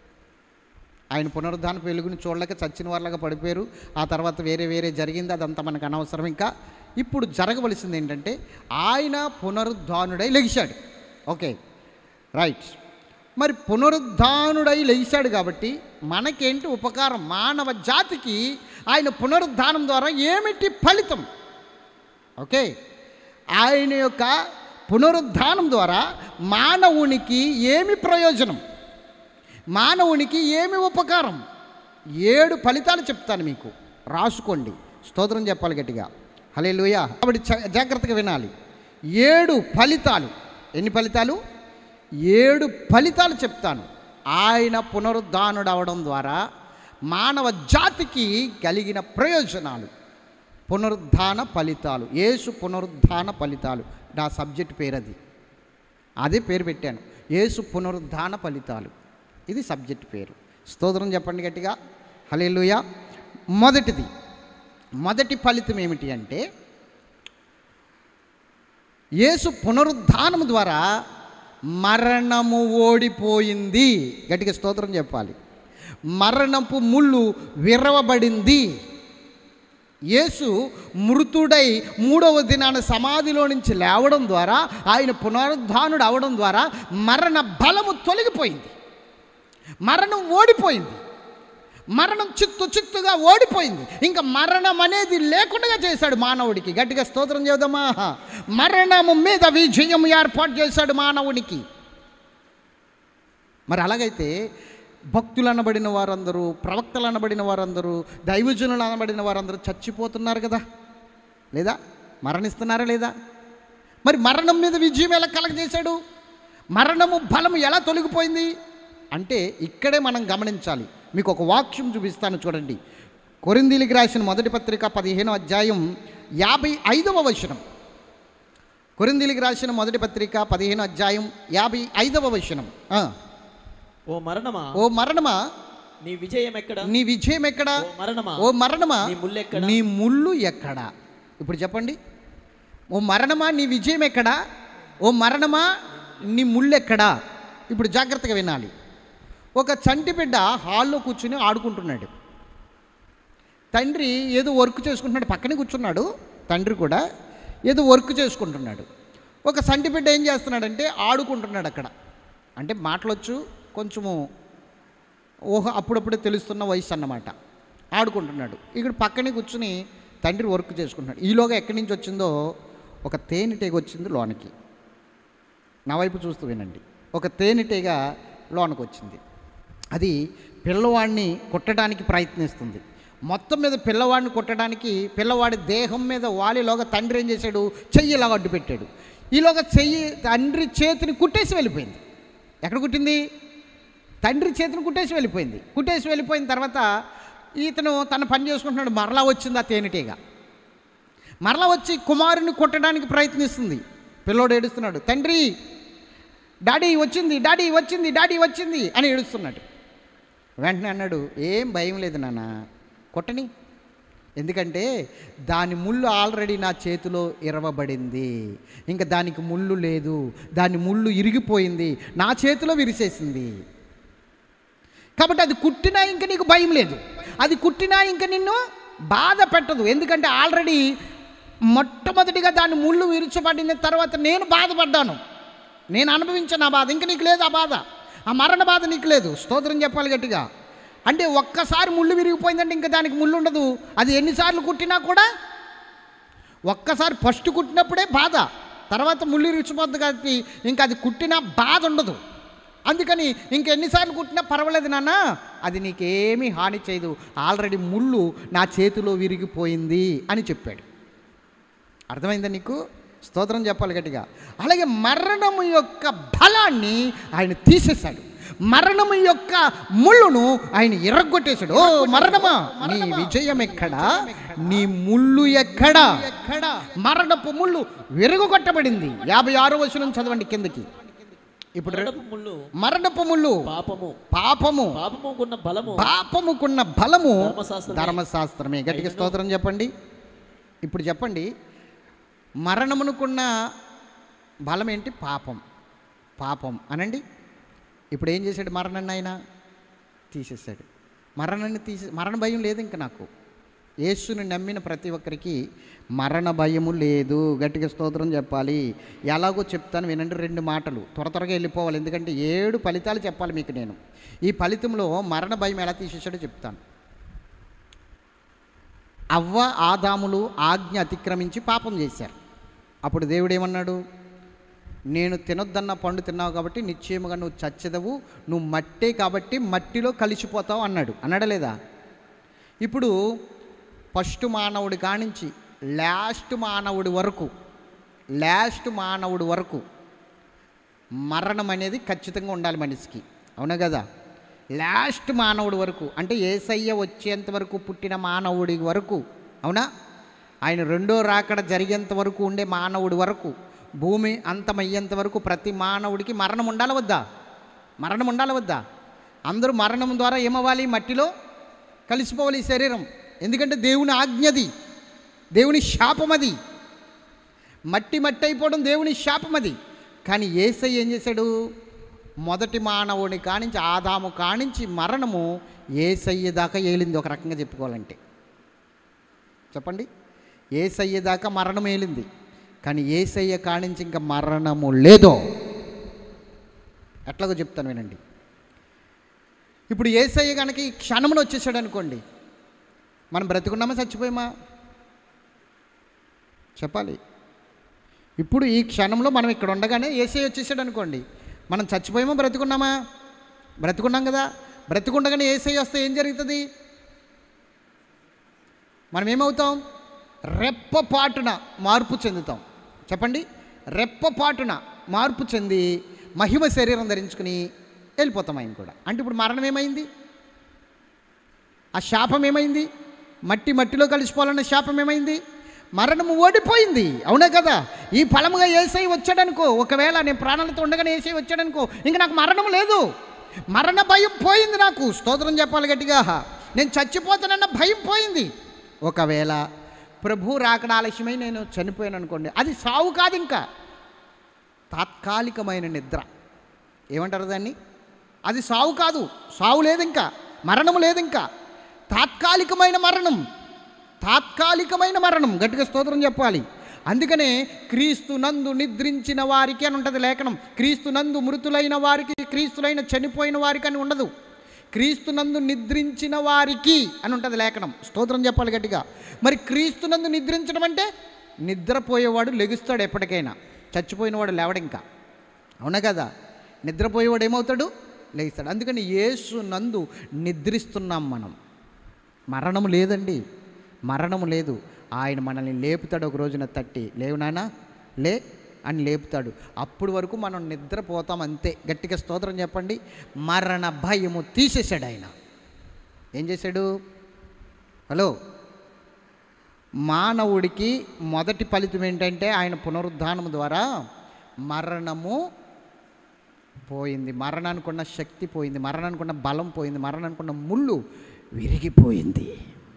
ఆయన పునరుద్ధానపు వెలుగుని చూడలేక చచ్చిన వారిలాగా పడిపోయారు. ఆ తర్వాత వేరే జరిగింది, అదంతా మనకు అనవసరం. ఇంకా ఇప్పుడు జరగవలసింది ఏంటంటే, ఆయన పునరుద్ధానుడై లెగిశాడు, ఓకే రైట్. మరి పునరుద్ధానుడై లెగిశాడు కాబట్టి మనకేంటి ఉపకారం? మానవ జాతికి ఆయన పునరుద్ధానం ద్వారా ఏమిటి ఫలితం? ఓకే, ఆయన యొక్క పునరుద్ధానం ద్వారా మానవునికి ఏమి ప్రయోజనం, మానవునికి ఏమి ఉపకారం? 7 ఫలితాలు చెప్తాను మీకు, రాసుకోండి. స్తోత్రం చెప్పాలి గట్టిగా. హల్లెలూయా. కాబట్టి జాగ్రత్తగా వినాలి. 7 ఫలితాలు. ఎన్ని ఫలితాలు? 7 ఫలితాలు చెప్తాను. ఆయన పునరుద్ధానుడు అవడం ద్వారా మానవ జాతికి కలిగిన ప్రయోజనాలు, పునరుద్ధాన ఫలితాలు. యేసు పునరుద్ధాన ఫలితాలు నా సబ్జెక్ట్ పేరు, అదే పేరు పెట్టాను, యేసు పునరుద్ధాన ఫలితాలు. ఇది సబ్జెక్ట్ పేరు. స్తోత్రం చెప్పండి గట్టిగా. హల్లెలూయా. మొదటి ఫలితం ఏమిటి అంటే, యేసు పునరుద్ధానం ద్వారా మరణము ఓడిపోయింది. గట్టిగా స్తోత్రం చెప్పాలి. మరణపు ముళ్ళు విరవబడింది. యేసు మృతుడై 3వ దినాన సమాధిలో నుంచి లేవడం ద్వారా, ఆయన పునరుద్ధానుడు అవడం ద్వారా మరణ బలము తొలగిపోయింది. మరణం ఓడిపోయింది. మరణం చిత్తుగా ఓడిపోయింది. ఇంకా మరణం అనేది లేకుండా చేశాడు మానవుడికి. గట్టిగా స్తోత్రం చేద్దామా. మరణము మీద విజయం ఏర్పాటు చేశాడు మానవునికి. మరి అలాగైతే భక్తులు అనబడిన వారందరూ, ప్రవక్తలు అనబడిన వారందరూ, దైవజనులు అనబడిన వారందరూ చచ్చిపోతున్నారు కదా, లేదా మరణిస్తున్నారా లేదా? మరి మరణం మీద విజయం ఎలా కలగజేశాడు? మరణము బలము ఎలా తొలగిపోయింది అంటే ఇక్కడే మనం గమనించాలి. మీకు ఒక వాక్యం చూపిస్తాను చూడండి. కొరింథీయులకు రాసిన మొదటి పత్రిక 15వ అధ్యాయం 55వ వచనం. కొరింథీయులకు రాసిన మొదటి పత్రిక 15వ అధ్యాయం 55వ వచనం. ఓ మరణమా, ఓ మరణమా, నీ విజయం ఎక్కడ? నీ విజయం ఎక్కడ? ఓ మరణమా, నీ ముళ్ళు ఎక్కడ? నీ ముళ్ళు ఎక్కడ? ఇప్పుడు చెప్పండి. ఓ మరణమా, నీ విజయం ఎక్కడ? ఓ మరణమా, నీ ముళ్ళు ఎక్కడ? ఇప్పుడు జాగ్రత్తగా వినాలి. ఒక చంటి బిడ్డ హాల్లో కూర్చుని ఆడుకుంటున్నాడు. తండ్రి ఏదో వర్క్ చేసుకుంటున్నాడు, పక్కనే కూర్చున్నాడు. తండ్రి కూడా ఏదో వర్క్ చేసుకుంటున్నాడు. ఒక చంటి బిడ్డ ఏం చేస్తున్నాడంటే ఆడుకుంటున్నాడు అక్కడ. అంటే మాటలొచ్చు, కొంచెము అప్పుడప్పుడే తెలుస్తున్న వయసు అన్నమాట. ఆడుకుంటున్నాడు. ఇక్కడ పక్కనే కూర్చుని తండ్రి వర్క్ చేసుకుంటున్నాడు. ఈలోగా ఎక్కడి నుంచి వచ్చిందో ఒక తేనెటీగ వచ్చింది లోనికి. నా వైపు చూస్తూ వినండి. ఒక తేనెటీగ లోనికి వచ్చింది. అది పిల్లవాడిని కొట్టడానికి ప్రయత్నిస్తుంది. మొత్తం మీద పిల్లవాడిని కొట్టడానికి పిల్లవాడి దేహం మీద వాలిలోగా తండ్రి ఏం చేశాడు? చెయ్యి ఇలాగ అడ్డు పెట్టాడు. ఈలోగా చెయ్యి తండ్రి చేతిని కుట్టేసి వెళ్ళిపోయింది. ఎక్కడ కుట్టింది? తండ్రి చేతిని కుట్టేసి వెళ్ళిపోయింది. కుట్టేసి వెళ్ళిపోయిన తర్వాత ఇతను తన పని చేసుకుంటున్నాడు. మరలా వచ్చింది ఆ తేనెటీగ. మరలా వచ్చి కుమారుని కొట్టడానికి ప్రయత్నిస్తుంది. పిల్లోడు ఏడుస్తున్నాడు. తండ్రి, డాడీ వచ్చింది, డాడీ వచ్చింది, డాడీ వచ్చింది అని ఏడుస్తున్నాడు. వెంటనే అన్నాడు, ఏం భయం లేదు నాన్న, కొట్టని. ఎందుకంటే దాని ముళ్ళు ఆల్రెడీ నా చేతిలో ఇరవబడింది. ఇంకా దానికి ముళ్ళు లేదు. దాని ముళ్ళు ఇరిగిపోయింది, నా చేతిలో విరిసేసింది. కాబట్టి అది కుట్టినా ఇంకా నీకు భయం లేదు. అది కుట్టినా ఇంకా నిన్ను బాధ పెట్టదు. ఎందుకంటే ఆల్రెడీ మొట్టమొదటిగా దాని ముళ్ళు విరిచబడిన తర్వాత నేను బాధపడ్డాను, నేను అనుభవించాను ఆ బాధ. ఇంకా నీకు లేదు ఆ బాధ, ఆ మరణ బాధ నీకు లేదు. స్తోత్రం చెప్పాలి గట్టిగా. అంటే ఒక్కసారి ముళ్ళు విరిగిపోయిందంటే ఇంకా దానికి ముళ్ళు ఉండదు. అది ఎన్నిసార్లు కుట్టినా కూడా ఒక్కసారి ఫస్ట్ కుట్టినప్పుడే బాధ, తర్వాత ముళ్ళు విరిచిపోద్ది కాబట్టి ఇంకా అది కుట్టినా బాధ ఉండదు. అందుకని ఇంకెన్నిసార్లు కుట్టినా పర్వాలేదు నాన్న, అది నీకేమీ హాని చేయదు, ఆల్రెడీ ముళ్ళు నా చేతిలో విరిగిపోయింది అని చెప్పాడు. అర్థమైందా నీకు? స్తోత్రం చెప్పాలి గట్టిగా. అలాగే మరణము యొక్క బలాన్ని ఆయన తీసేశాడు. మరణము యొక్క ముళ్ళును ఆయన ఎర్రగొట్టేశాడు. ఓ మరణమా, నీ విజయం ఎక్కడా? నీ ముళ్ళు ఎక్కడా? మరణపు ముళ్ళు విరగొట్టబడింది. 56వ వచనం చదవండి కిందకి. ఇప్పుడు మరణపు ముళ్ళు పాపముకున్న బలము ధర్మశాస్త్రమే. గట్టిగా స్తోత్రం చెప్పండి. ఇప్పుడు చెప్పండి, మరణమునుకున్న బలం ఏంటి? పాపం అనండి. ఇప్పుడు ఏం చేశాడు? మరణాన్ని ఆయన తీసేశాడు. మరణ భయం లేదు ఇంకా నాకు. యేసుని నమ్మిన ప్రతి ఒక్కరికి మరణ భయము లేదు. గట్టిగా స్తోత్రం చెప్పాలి. ఎలాగో చెప్తాను వినండి, 2 మాటలు త్వరగా వెళ్ళిపోవాలి. ఎందుకంటే 7 ఫలితాలు చెప్పాలి మీకు నేను. ఈ ఫలితంలో మరణ భయం ఎలా తీసేశాడో చెప్తాను. అవ్వ ఆదాములు ఆజ్ఞ అతిక్రమించి పాపం చేశారు. అప్పుడు దేవుడు ఏమన్నాడు? నేను తినొద్దన్న పండు తిన్నావు కాబట్టి నిశ్చయముగా నువ్వు చచ్చెదవు, నువ్వు మట్టే కాబట్టి మట్టిలో కలిసిపోతావు అన్నాడా లేదా? ఇప్పుడు ఫస్ట్ మానవుడి కానించి లాస్ట్ మానవుడి వరకు మరణం అనేది ఖచ్చితంగా ఉండాలి మనిషికి. అవునా కదా? లాస్ట్ మానవుడి వరకు అంటే యేసయ్య వచ్చేంత వరకు పుట్టిన మానవుడి వరకు, అవునా? ఆయన రెండో రాకడ జరిగేంత వరకు ఉండే మానవుడి వరకు, భూమి అంతమయ్యేంత వరకు ప్రతి మానవుడికి మరణం ఉండాలి వద్దా? అందరూ మరణం ద్వారా ఏమవ్వాలి? మట్టిలో కలిసిపోవాలి ఈ శరీరం. ఎందుకంటే దేవుని ఆజ్ఞది, దేవుని శాపమది. మట్టి అయిపోవడం దేవుని శాపమది. కానీ యేసయ్య ఏం చేశాడు? మొదటి మానవుని కానించి, ఆదాము కానించి మరణము యేసయ్య దాకా ఏలింది. ఒక రకంగా చెప్పుకోవాలంటే చెప్పండి, యేసయ్య దాకా మరణం ఏలింది, కానీ యేసయ్య కానించి ఇంకా మరణము లేదు. ఎట్లాగో చెప్తాను వినండి. ఇప్పుడు యేసయ్య కనుక ఈ క్షణంలో వచ్చేసాడు అనుకోండి, మనం బ్రతికున్నామా చచ్చిపోయామా చెప్పాలి. ఇప్పుడు ఈ క్షణంలో మనం ఇక్కడ ఉండగానే యేసయ్య వచ్చేసాడు అనుకోండి, మనం చచ్చిపోయామా బ్రతికున్నామా? బ్రతికున్నాం కదా. బ్రతికుండగానే యేసయ్య వస్తే ఏం జరుగుతుంది? మనం ఏమవుతాం? రెప్పపాటున మార్పు చెందుతాం. చెప్పండి, రెప్పపాటున మార్పు చెంది మహిమ శరీరం ధరించుకుని వెళ్ళిపోతాం ఆయన కూడా. అంటే ఇప్పుడు మరణం ఏమైంది? ఆ శాపం ఏమైంది? మట్టిలో కలిసిపోవాలన్న శాపం ఏమైంది? మరణము ఓడిపోయింది. అవునా కదా? ఈ ఫలముగా యేసయ్య వచ్చాడనుకో, ఒకవేళ నేను ప్రాణాలతో ఉండగానే యేసయ్య వచ్చాడనుకో, ఇంక నాకు మరణం లేదు. మరణ భయం పోయింది నాకు. స్తోత్రం చెప్పాలి గట్టిగా. నేను చచ్చిపోతానన్న భయం పోయింది. ఒకవేళ ప్రభు రాకడ ఆలస్యమై నేను చనిపోయాను అనుకోండి, అది సావు కాదు, ఇంకా తాత్కాలికమైన నిద్ర. ఏమంటారు దాన్ని? అది సావు కాదు, సావు లేదు, ఇంకా మరణము లేదు, ఇంకా తాత్కాలికమైన మరణం. తాత్కాలికమైన మరణం. గట్టిగా స్తోత్రం చెప్పాలి. అందుకనే క్రీస్తునందు నిద్రించిన వారికి అని ఉంటుంది లేఖనం. క్రీస్తునందు మృతులైన వారికి, క్రీస్తులైన చనిపోయిన వారికి అని ఉండదు. క్రీస్తునందు నిద్రించిన వారికి అని ఉంటుంది లేఖనం. స్తోత్రం చెప్పాలి గట్టిగా. మరి క్రీస్తునందు నిద్రించడం అంటే నిద్రపోయేవాడు లెగుస్తాడు ఎప్పటికైనా, చచ్చిపోయినవాడు లేవడు ఇంకా. అవునా కదా? నిద్రపోయేవాడు ఏమవుతాడు? లేస్తాడు. అందుకని యేసు నందు నిద్రిస్తున్నాం మనం. మరణము లేదండి, మరణము లేదు. ఆయన మనల్ని లేపుతాడు. ఒక రోజున తట్టి, లేవు నాయనా లే అని లేపుతాడు. అప్పుడు వరకు మనం నిద్రపోతాం అంతే. గట్టిగా స్తోత్రం చెప్పండి. మరణ భయము తీసేశాడు ఆయన. ఏం చేశాడు? హలో, మానవుడికి మొదటి ఫలితం ఏంటంటే ఆయన పునరుద్ధానం ద్వారా మరణము పోయింది. మరణానికి ఉన్న శక్తి పోయింది, మరణానికి ఉన్న బలం పోయింది, మరణానికి ఉన్న ముళ్ళు విరిగిపోయింది.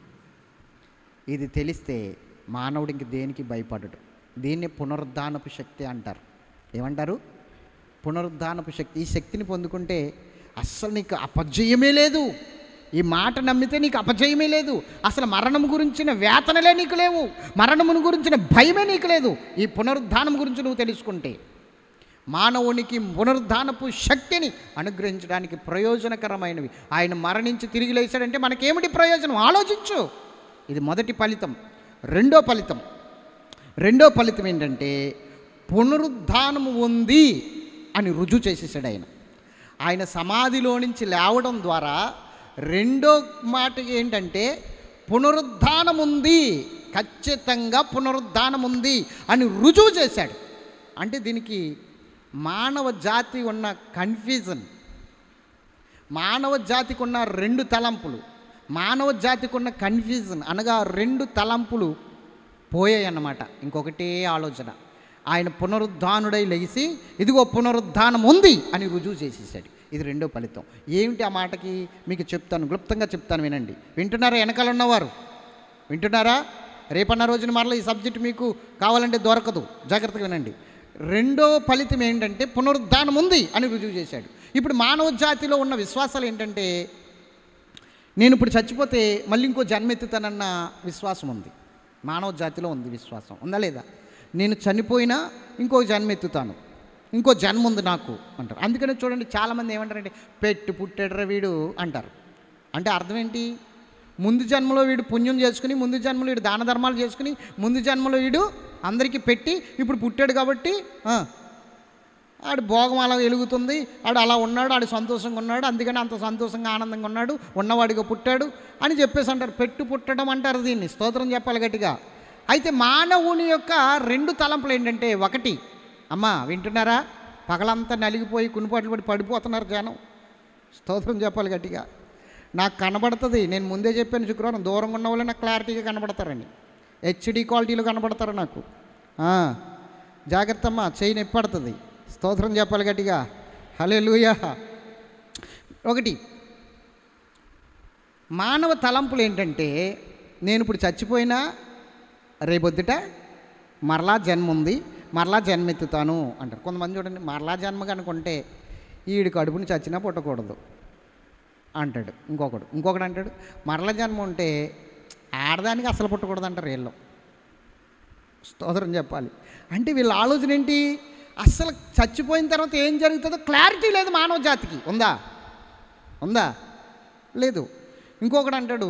ఇది తెలిస్తే మానవుడు ఇంక దేనికి భయపడడు. దీన్ని పునరుద్ధానపు శక్తి అంటారు. ఏమంటారు? పునరుద్ధానపు శక్తి. ఈ శక్తిని పొందుకుంటే అస్సలు నీకు అపజయమే లేదు. ఈ మాట నమ్మితే నీకు అపజయమే లేదు. అసలు మరణం గురించిన వేతనలే నీకు లేవు, మరణమును గురించిన భయమే నీకు లేదు. ఈ పునరుద్ధానం గురించి నువ్వు తెలుసుకుంటే మానవునికి పునరుద్ధానపు శక్తిని అనుగ్రహించడానికి ప్రయోజనకరమైనవి. ఆయన మరణించి తిరిగి లేచాడంటే మనకేమిటి ప్రయోజనం? ఆలోచించు. ఇది మొదటి ఫలితం. రెండో ఫలితం ఏంటంటే పునరుద్ధానము ఉంది అని రుజువు చేసేసాడు ఆయన. ఆయన సమాధిలో నుంచి లేవడం ద్వారా రెండో మాట ఏంటంటే పునరుద్ధానం ఉంది, ఖచ్చితంగా పునరుద్ధానం ఉంది అని రుజువు చేశాడు. అంటే దీనికి మానవ జాతి ఉన్న కన్ఫ్యూజన్, మానవ జాతికి ఉన్న రెండు తలంపులు, మానవ జాతికి ఉన్న కన్ఫ్యూజన్ అనగా రెండు తలంపులు పోయాయి అన్నమాట. ఇంకొకటే ఆలోచన. ఆయన పునరుద్ధానుడై లేచి ఇదిగో పునరుద్ధానం ఉంది అని రుజువు చేసేసాడు. ఇది రెండో ఫలితం. ఏమిటి ఆ మాటకి మీకు చెప్తాను, క్లుప్తంగా చెప్తాను, వినండి. వింటున్నారా? వెనకాల ఉన్నవారు వింటున్నారా? రేపన్న రోజున మరలా ఈ సబ్జెక్ట్ మీకు కావాలంటే దొరకదు, జాగ్రత్తగా వినండి. రెండో ఫలితం ఏంటంటే పునరుద్ధానం ఉంది అని రుజువు చేశాడు. ఇప్పుడు మానవ జాతిలో ఉన్న విశ్వాసాలు ఏంటంటే నేను ఇప్పుడు చచ్చిపోతే మళ్ళీ ఇంకో జన్మెత్తుతానన్న విశ్వాసం ఉంది. మానవ జాతిలో ఉంది విశ్వాసం. ఉందా లేదా? నేను చనిపోయినా ఇంకో జన్మెత్తుతాను, ఇంకో జన్మ ఉంది నాకు అంటారు. అందుకనే చూడండి చాలామంది ఏమంటారంటే పెట్టి పుట్టాడురా వీడు అంటారు. అంటే అర్థం ఏంటి? ముందు జన్మలో వీడు పుణ్యం చేసుకుని, ముందు జన్మలో వీడు దాన ధర్మాలు చేసుకుని, ముందు జన్మలో వీడు అందరికీ పెట్టి ఇప్పుడు పుట్టాడు కాబట్టి ఆడు భోగం అలా వెలుగుతుంది, ఆడు అలా ఉన్నాడు, ఆడు సంతోషంగా ఉన్నాడు, అందుకని అంత సంతోషంగా ఆనందంగా ఉన్నాడు, ఉన్నవాడిగా పుట్టాడు అని చెప్పేసి అంటారు. పెట్టు పుట్టడం అంటారు దీన్ని. స్తోత్రం చెప్పాలి గట్టిగా. అయితే మానవుని యొక్క రెండు తలంపులు ఏంటంటే, ఒకటి, అమ్మా వింటున్నారా? పగలంతా నలిగిపోయి కునిపాట్లు పడి పడిపోతున్నారు జనం. స్తోత్రం చెప్పాలి గట్టిగా. నాకు కనబడుతుంది, నేను ముందే చెప్పాను శుక్రవారం, దూరంగా ఉన్న వాళ్ళు నాకు క్లారిటీగా కనబడతారండి, హెచ్డి క్వాలిటీలో కనబడతారు నాకు. జాగ్రత్త అమ్మా, చేయి నొప్పి పడుతుంది. స్తోత్రం చెప్పాలి గట్టిగా. హల్లెలూయా. ఒకటి, మానవ తలంపులు ఏంటంటే నేను ఇప్పుడు చచ్చిపోయినా రేపొద్దుట మరలా జన్మ ఉంది, మరలా జన్మెత్తుతాను అంటారు. కొంతమంది చూడండి, మరలా జన్మ కనుకుంటే ఈడి కడుపుని చచ్చినా పుట్టకూడదు అంటాడు. ఇంకొకడు అంటాడు మరలా జన్మ ఉంటే ఆడదానికి అసలు పుట్టకూడదు అంటారు. వీళ్ళు స్తోత్రం చెప్పాలి. అంటే వీళ్ళ ఆలోచన ఏంటి? అస్సలు చచ్చిపోయిన తర్వాత ఏం జరుగుతుందో క్లారిటీ లేదు మానవ జాతికి. ఉందా? లేదు. ఇంకొకడు అంటాడు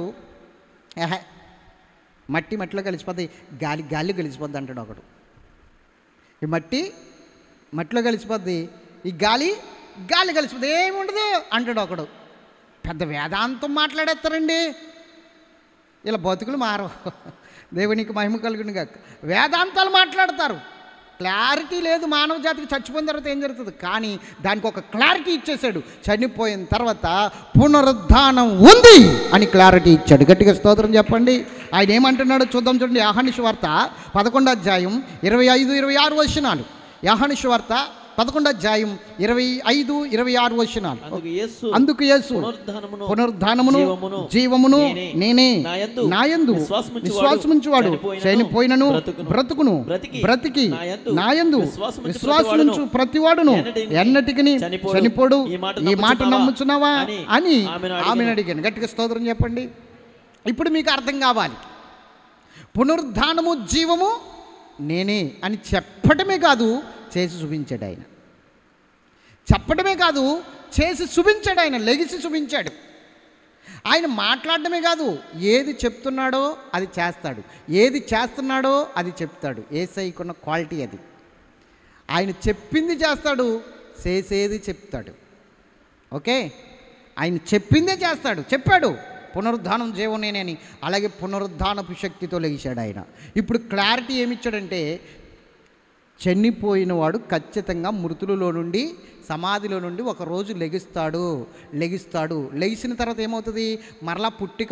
మట్టిలో కలిసిపోద్ది, గాలి కలిసిపోద్ది అంటాడు ఒకడు. ఈ మట్టిలో కలిసిపోద్ది, ఈ గాలి కలిసిపోద్ది, ఏమి ఉండదు అంటాడు ఒకడు. పెద్ద వేదాంతం మాట్లాడేస్తారండి. ఇలా బతుకులు మారవు. దేవునికి మహిమ కలుగును గాక. వేదాంతాలు మాట్లాడతారు. క్లారిటీ లేదు మానవ జాతికి. చచ్చిపోయిన తర్వాత ఏం జరుగుతుంది, కానీ దానికి ఒక క్లారిటీ ఇచ్చేశాడు. చనిపోయిన తర్వాత పునరుద్ధానం ఉంది అని క్లారిటీ ఇచ్చాడు. గట్టిగా స్తోత్రం చెప్పండి. ఆయన ఏమంటున్నాడో చూద్దాం. చూడండి, యోహాను సువార్త 11వ అధ్యాయం 25-26 వచనాలు. యోహాను సువార్త 11వ అధ్యాయం 25-26 వచనాలు. అందుకు యేసు పునరుద్ధానమును జీవమును నేనే, నాయందు విశ్వాసముంచువాడు చనిపోయినను బ్రతుకును, బ్రతికి నాయందు విశ్వాసముంచు ప్రతివాడును ఎన్నటికి చనిపోడు. ఈ మాట నమ్ముచున్నావా అని ఆమెను అడిగాను. గట్టిగా స్తోత్రం చెప్పండి. ఇప్పుడు మీకు అర్థం కావాలి, పునరుద్ధానము జీవము నేనే అని చెప్పటమే కాదు, చేసి చూపించాడు ఆయన. చెప్పడమే కాదు, చేసి చూపించాడు ఆయన. లెగిసి చూపించాడు. ఆయన మాట్లాడడమే కాదు, ఏది చెప్తున్నాడో అది చేస్తాడు, ఏది చేస్తున్నాడో అది చెప్తాడు. యేసయ్యకున్న క్వాలిటీ అది. ఆయన చెప్పింది చేస్తాడు, చేసేది చెప్తాడు. ఓకే, ఆయన చెప్పిందే చేస్తాడు. చెప్పాడు పునరుద్ధానం జీవం నేనే అని, అలాగే పునరుద్ధానపు శక్తితో లెగిశాడు ఆయన. ఇప్పుడు క్లారిటీ ఏమిచ్చాడంటే, చనిపోయినవాడు ఖచ్చితంగా మృతులలో నుండి, సమాధిలో నుండి ఒకరోజు లెగిస్తాడు. లెగిసిన తర్వాత ఏమవుతుంది? మరలా పుట్టిక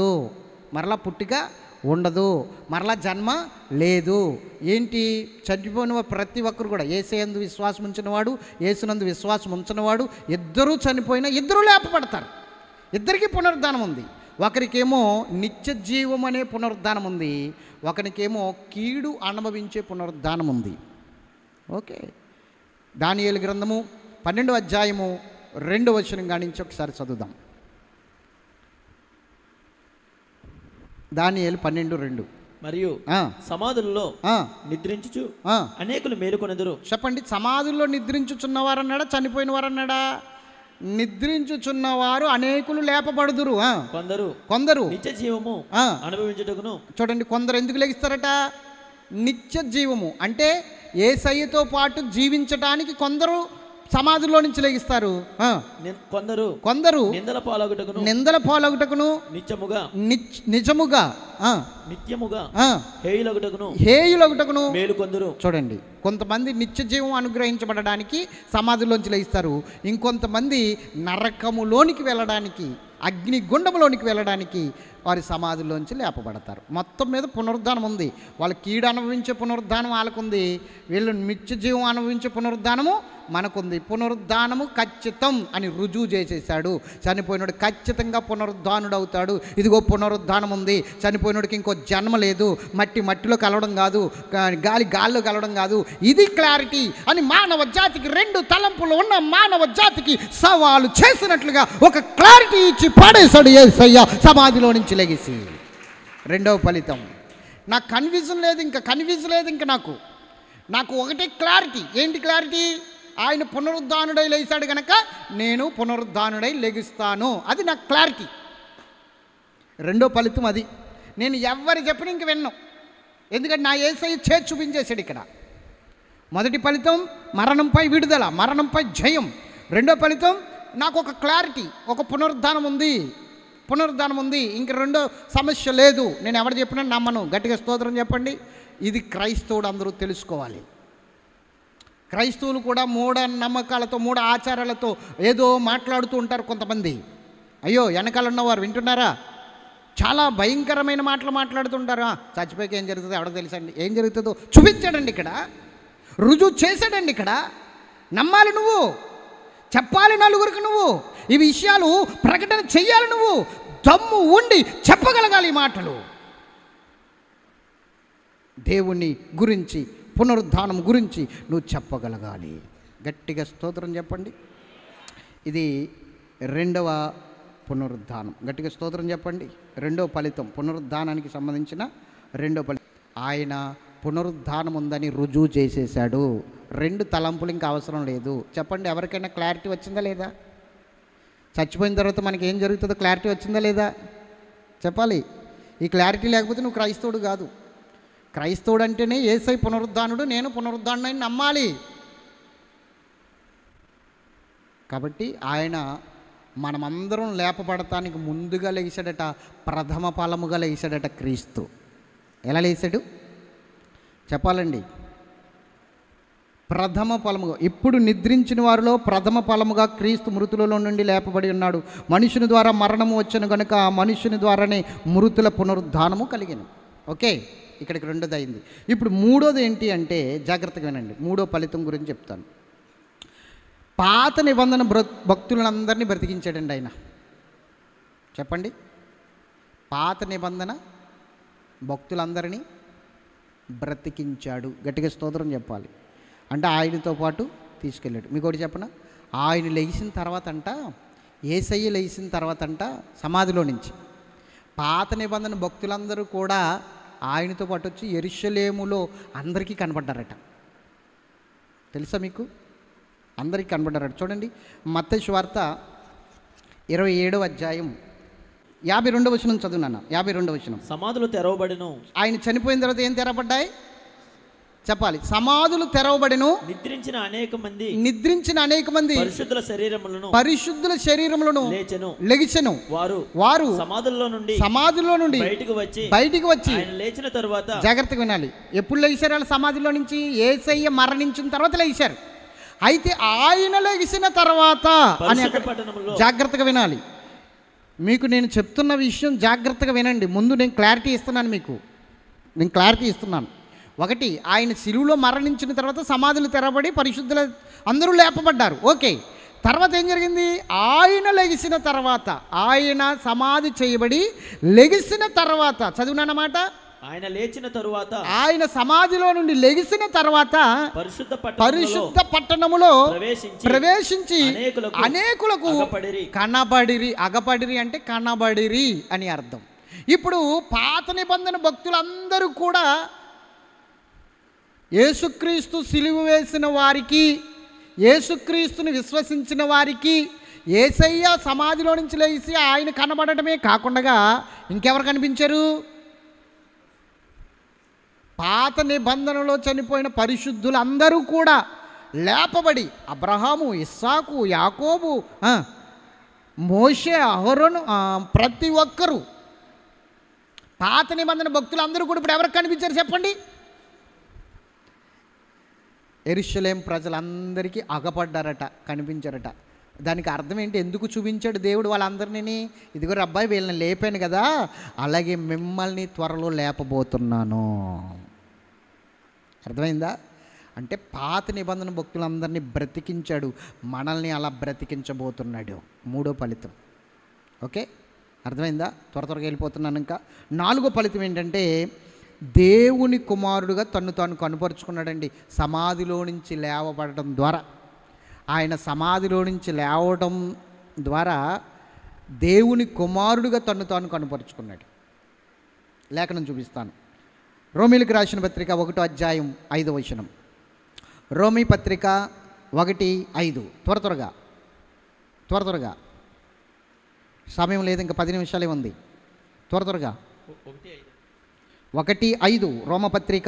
ఉండదు, మరలా జన్మ లేదు. ఏంటి? చనిపోయిన ప్రతి ఒక్కరు కూడా యేసయందు విశ్వాసం ఉంచినవాడు, యేసునందు విశ్వాసం ఉంచినవాడు ఇద్దరూ చనిపోయినా ఇద్దరూ లేపబడతారు. ఇద్దరికీ పునరుద్ధానం ఉంది. ఒకరికేమో నిత్య జీవం అనే పునరుద్ధానం ఉంది, ఒకరికేమో కీడు అనుభవించే పునరుద్ధానం ఉంది. ఓకే, దానియేలు గ్రంథము 12వ అధ్యాయము 2వ వచనం కానించి ఒకసారి చదువుదాం. దానియేలు 12:2. మరియు సమాధుల్లో నిద్రించుచు అనేకులు మేలుకొనెదరు. చెప్పండి, సమాధుల్లో నిద్రించుచున్నవారన్నాడా, చనిపోయిన వారన్నాడా? నిద్రించుచున్నవారు అనేకులు లేపబడుదురు, కొందరు నిత్య జీవము అనుభవించుటకును. చూడండి, కొందరు ఎందుకు లెగిస్తారట? నిత్య జీవము అంటే యేసయ్యతో పాటు జీవించటానికి కొందరు సమాధిలో నుంచి లెగిస్తారు. కొందరు నిందల పాలగుటకును నిజముగా హేయులగుటకును మేలుకొందరు. చూడండి, కొంతమంది నిత్య జీవం అనుగ్రహించబడడానికి సమాధిలోంచి లెగిస్తారు. ఇంకొంతమంది నరకములోనికి వెళ్ళడానికి, అగ్నిగుండములోనికి వెళ్ళడానికి వారి సమాధిలోంచి లేపబడతారు. మొత్తం మీద పునరుద్ధానం ఉంది. వాళ్ళు కీడు అనుభవించే పునరుద్ధానం వాళ్ళకుంది, వీళ్ళు నిత్య జీవం అనుభవించే పునరుద్ధానము మనకుంది. పునరుద్ధానము ఖచ్చితం అని రుజువు చేసేసాడు. చనిపోయినోడు ఖచ్చితంగా పునరుద్ధానుడు అవుతాడు. ఇదిగో పునరుద్ధానం ఉంది, చనిపోయినోడికి ఇంకో జన్మ లేదు, మట్టిలో కలవడం కాదు, గాలిలో కలవడం కాదు. ఇది క్లారిటీ అని మానవ జాతికి, రెండు తలంపులు ఉన్న మానవ జాతికి సవాలు చేసినట్లుగా ఒక క్లారిటీ ఇచ్చి పాడేశాడు యేసయ్య సమాధిలో నుంచి లెగిసి. రెండవ ఫలితం, నాకు కన్ఫ్యూజన్ లేదు ఇంకా నాకు ఒకటే క్లారిటీ. ఏంటి క్లారిటీ? ఆయన పునరుద్ధానుడై లేచాడు కనుక నేను పునరుద్ధానుడై లెగిస్తాను. అది నాకు క్లారిటీ. రెండో ఫలితం అది. నేను ఎవరు చెప్పిన ఇంక విన్నాను, ఎందుకంటే నా యేసయ్య చేసి చూపించేశాడు ఇక్కడ. మొదటి ఫలితం మరణంపై విడుదల, మరణంపై జయం. రెండో ఫలితం నాకు ఒక క్లారిటీ, ఒక పునరుద్ధానం ఉంది, ఇంక రెండో సమస్య లేదు. నేను ఎవరు చెప్పినా నమ్మను. గట్టిగా స్తోత్రం చెప్పండి. ఇది క్రైస్తవుడు అందరూ తెలుసుకోవాలి. క్రైస్తవులు కూడా మూఢ నమ్మకాలతో, మూఢ ఆచారాలతో ఏదో మాట్లాడుతూ ఉంటారు కొంతమంది. అయ్యో, వెనకాల ఉన్నవారు వింటున్నారా? చాలా భయంకరమైన మాటలు మాట్లాడుతుంటారు. చచ్చిపోయాక ఏం జరుగుతుందో ఎవరికి తెలుసండి. ఏం జరుగుతుందో చూపించాడండి ఇక్కడ, రుజువు చేశాడండి ఇక్కడ. నమ్మాలి నువ్వు, చెప్పాలి నలుగురికి నువ్వు, ఈ విషయాలు ప్రకటన చెయ్యాలి నువ్వు, దమ్ము ఉండి చెప్పగలగాలి ఈ మాటలు. దేవుని గురించి పునరుద్ధానం గురించి నువ్వు చెప్పగలగాలి. గట్టిగా స్తోత్రం చెప్పండి. ఇది రెండవ పునరుద్ధానం. గట్టిగా స్తోత్రం చెప్పండి. రెండవ ఫలితం, పునరుద్ధానానికి సంబంధించిన రెండవ ఫలితం. ఆయన పునరుద్ధానం ఉందని రుజువు చేసేసాడు. రెండు తలంపులు ఇంకా అవసరం లేదు. చెప్పండి, ఎవరికైనా క్లారిటీ వచ్చిందా లేదా? చచ్చిపోయిన తర్వాత మనకి ఏం జరుగుతుందో క్లారిటీ వచ్చిందా లేదా? చెప్పాలి. ఈ క్లారిటీ లేకపోతే నువ్వు క్రైస్తవుడు కాదు. క్రైస్తవుడు అంటేనే యేసయ్య పునరుద్ధానుడు, నేను పునరుద్ధానుడని నమ్మాలి. కాబట్టి ఆయన మనమందరం లేపబడటానికి ముందుగా లేచాడట, ప్రథమ ఫలముగా లేచాడట క్రీస్తు. ఎలా లేచాడు చెప్పాలండి? ప్రథమ ఫలముగా. ఇప్పుడు నిద్రించిన వారిలో ప్రథమ ఫలముగా క్రీస్తు మృతులలో నుండి లేపబడి ఉన్నాడు. మనుషుని ద్వారా మరణము వచ్చను కనుక ఆ మనుషుని ద్వారానే మృతుల పునరుద్ధానము కలిగెను. ఓకే, ఇక్కడికి రెండోది అయింది. ఇప్పుడు మూడోది ఏంటి అంటే, జాగ్రత్తగా వినండి, మూడో ఫలితం గురించి చెప్తాను. పాత నిబంధన భక్తులందరినీ బ్రతికించాడండి ఆయన. చెప్పండి, పాత నిబంధన భక్తులందరినీ బ్రతికించాడు. గట్టిగా స్తోత్రం చెప్పాలి. అంటే ఆయనతో పాటు తీసుకెళ్ళాడు. మీకు ఒకటి చెప్పనా, ఆయన లేచిన తర్వాత అంట, యేసయ్య లేచిన తర్వాత అంట, సమాధిలో నుంచి పాత నిబంధన భక్తులందరూ కూడా ఆయనతో పాటు వచ్చి యెరూషలేములో అందరికీ కనబడ్డారట. తెలుసా మీకు? అందరికీ కనబడ్డారట. చూడండి, మత్తయి సువార్త 27వ అధ్యాయం 52వ వచనం చదువునాన్న. 52వ వచనం. సమాధులు తెరవబడెను. ఆయన చనిపోయిన తర్వాత ఏం తెరవబడ్డాయి చెప్పాలి? సమాధులు తెరవబడెను. నిద్రించిన అనేక మంది పరిశుద్ధుల శరీరములను లెగిచెను. వారు సమాధుల్లో నుండి బయటికి వచ్చి లేచిన తరువాత, జాగ్రత్తగా వినాలి, ఎప్పుడు లేచారు వాళ్ళు సమాధిలో నుంచి? యేసయ్య మరణించిన తర్వాత లేచారు. అయితే ఆయన లెగిసిన తర్వాత అని జాగ్రత్తగా వినాలి. మీకు నేను చెప్తున్న విషయం జాగ్రత్తగా వినండి. ముందు నేను క్లారిటీ ఇస్తున్నాను. ఒకటి, ఆయన శిలువలో మరణించిన తర్వాత సమాధులు తెరబడి పరిశుద్ధుల అందరూ లేపబడ్డారు. ఓకే, తర్వాత ఏం జరిగింది? ఆయన లెగిసిన తర్వాత, ఆయన సమాధి చేయబడి లెగిసిన తర్వాత, చదువునన్నమాట, ఆయన లేచిన తరువాత, ఆయన సమాధిలో నుండి లెగిసిన తర్వాత పరిశుద్ధ పట్టణములో ప్రవేశించి అనేకులకు కనబడిరి. అగపడిరి అంటే కనబడిరి అని అర్థం. ఇప్పుడు పాత నిబంధన భక్తులందరూ కూడా యేసుక్రీస్తు సిలువ వేసిన వారికి, యేసుక్రీస్తుని విశ్వసించిన వారికి యేసయ్య సమాధిలో నుంచి లేచి ఆయన కనబడటమే కాకుండా ఇంకెవరు కనిపించారు? పాత నిబంధనలో చనిపోయిన పరిశుద్ధులందరూ కూడా లేపబడి, అబ్రహాము, ఇస్సాకు, యాకోబు, మోషే, అహరోను, ప్రతి ఒక్కరూ పాత నిబంధన భక్తులందరూ కూడా ఇప్పుడు ఎవరికి కనిపించారు చెప్పండి? యెరూషలేం ప్రజలందరికీ అగపడ్డారట, కనిపించారట. దానికి అర్థం ఏంటి? ఎందుకు చూపించాడు దేవుడు వాళ్ళందరినీ? ఇదిగో అబ్బాయి, వీళ్ళని లేపాను కదా, అలాగే మిమ్మల్ని త్వరలో లేపబోతున్నాను. అర్థమైందా? అంటే పాత నిబంధన భక్తులందరినీ బ్రతికించాడు, మనల్ని అలా బ్రతికించబోతున్నాడు. మూడో ఫలితం. ఓకే, అర్థమైందా? త్వరగా వెళ్ళిపోతున్నాను. ఇంకా నాలుగో ఫలితం ఏంటంటే, దేవుని కుమారుడుగా తన్ను తాను కనుపరుచుకున్నాడండి. సమాధిలో నుంచి లేవబడటం ద్వారా, ఆయన సమాధిలో నుంచి లేవడం ద్వారా దేవుని కుమారుడుగా తన్ను తాను కనుపరుచుకున్నాడు. లేఖనం చూపిస్తాను. రోమీలకు రాసిన పత్రిక 1వ అధ్యాయం 5వ వచనం. రోమీ పత్రిక 1:5. త్వరగా సమయం లేదు, ఇంకా 10 నిమిషాలే ఉంది. త్వరగా 1:5 రోమపత్రిక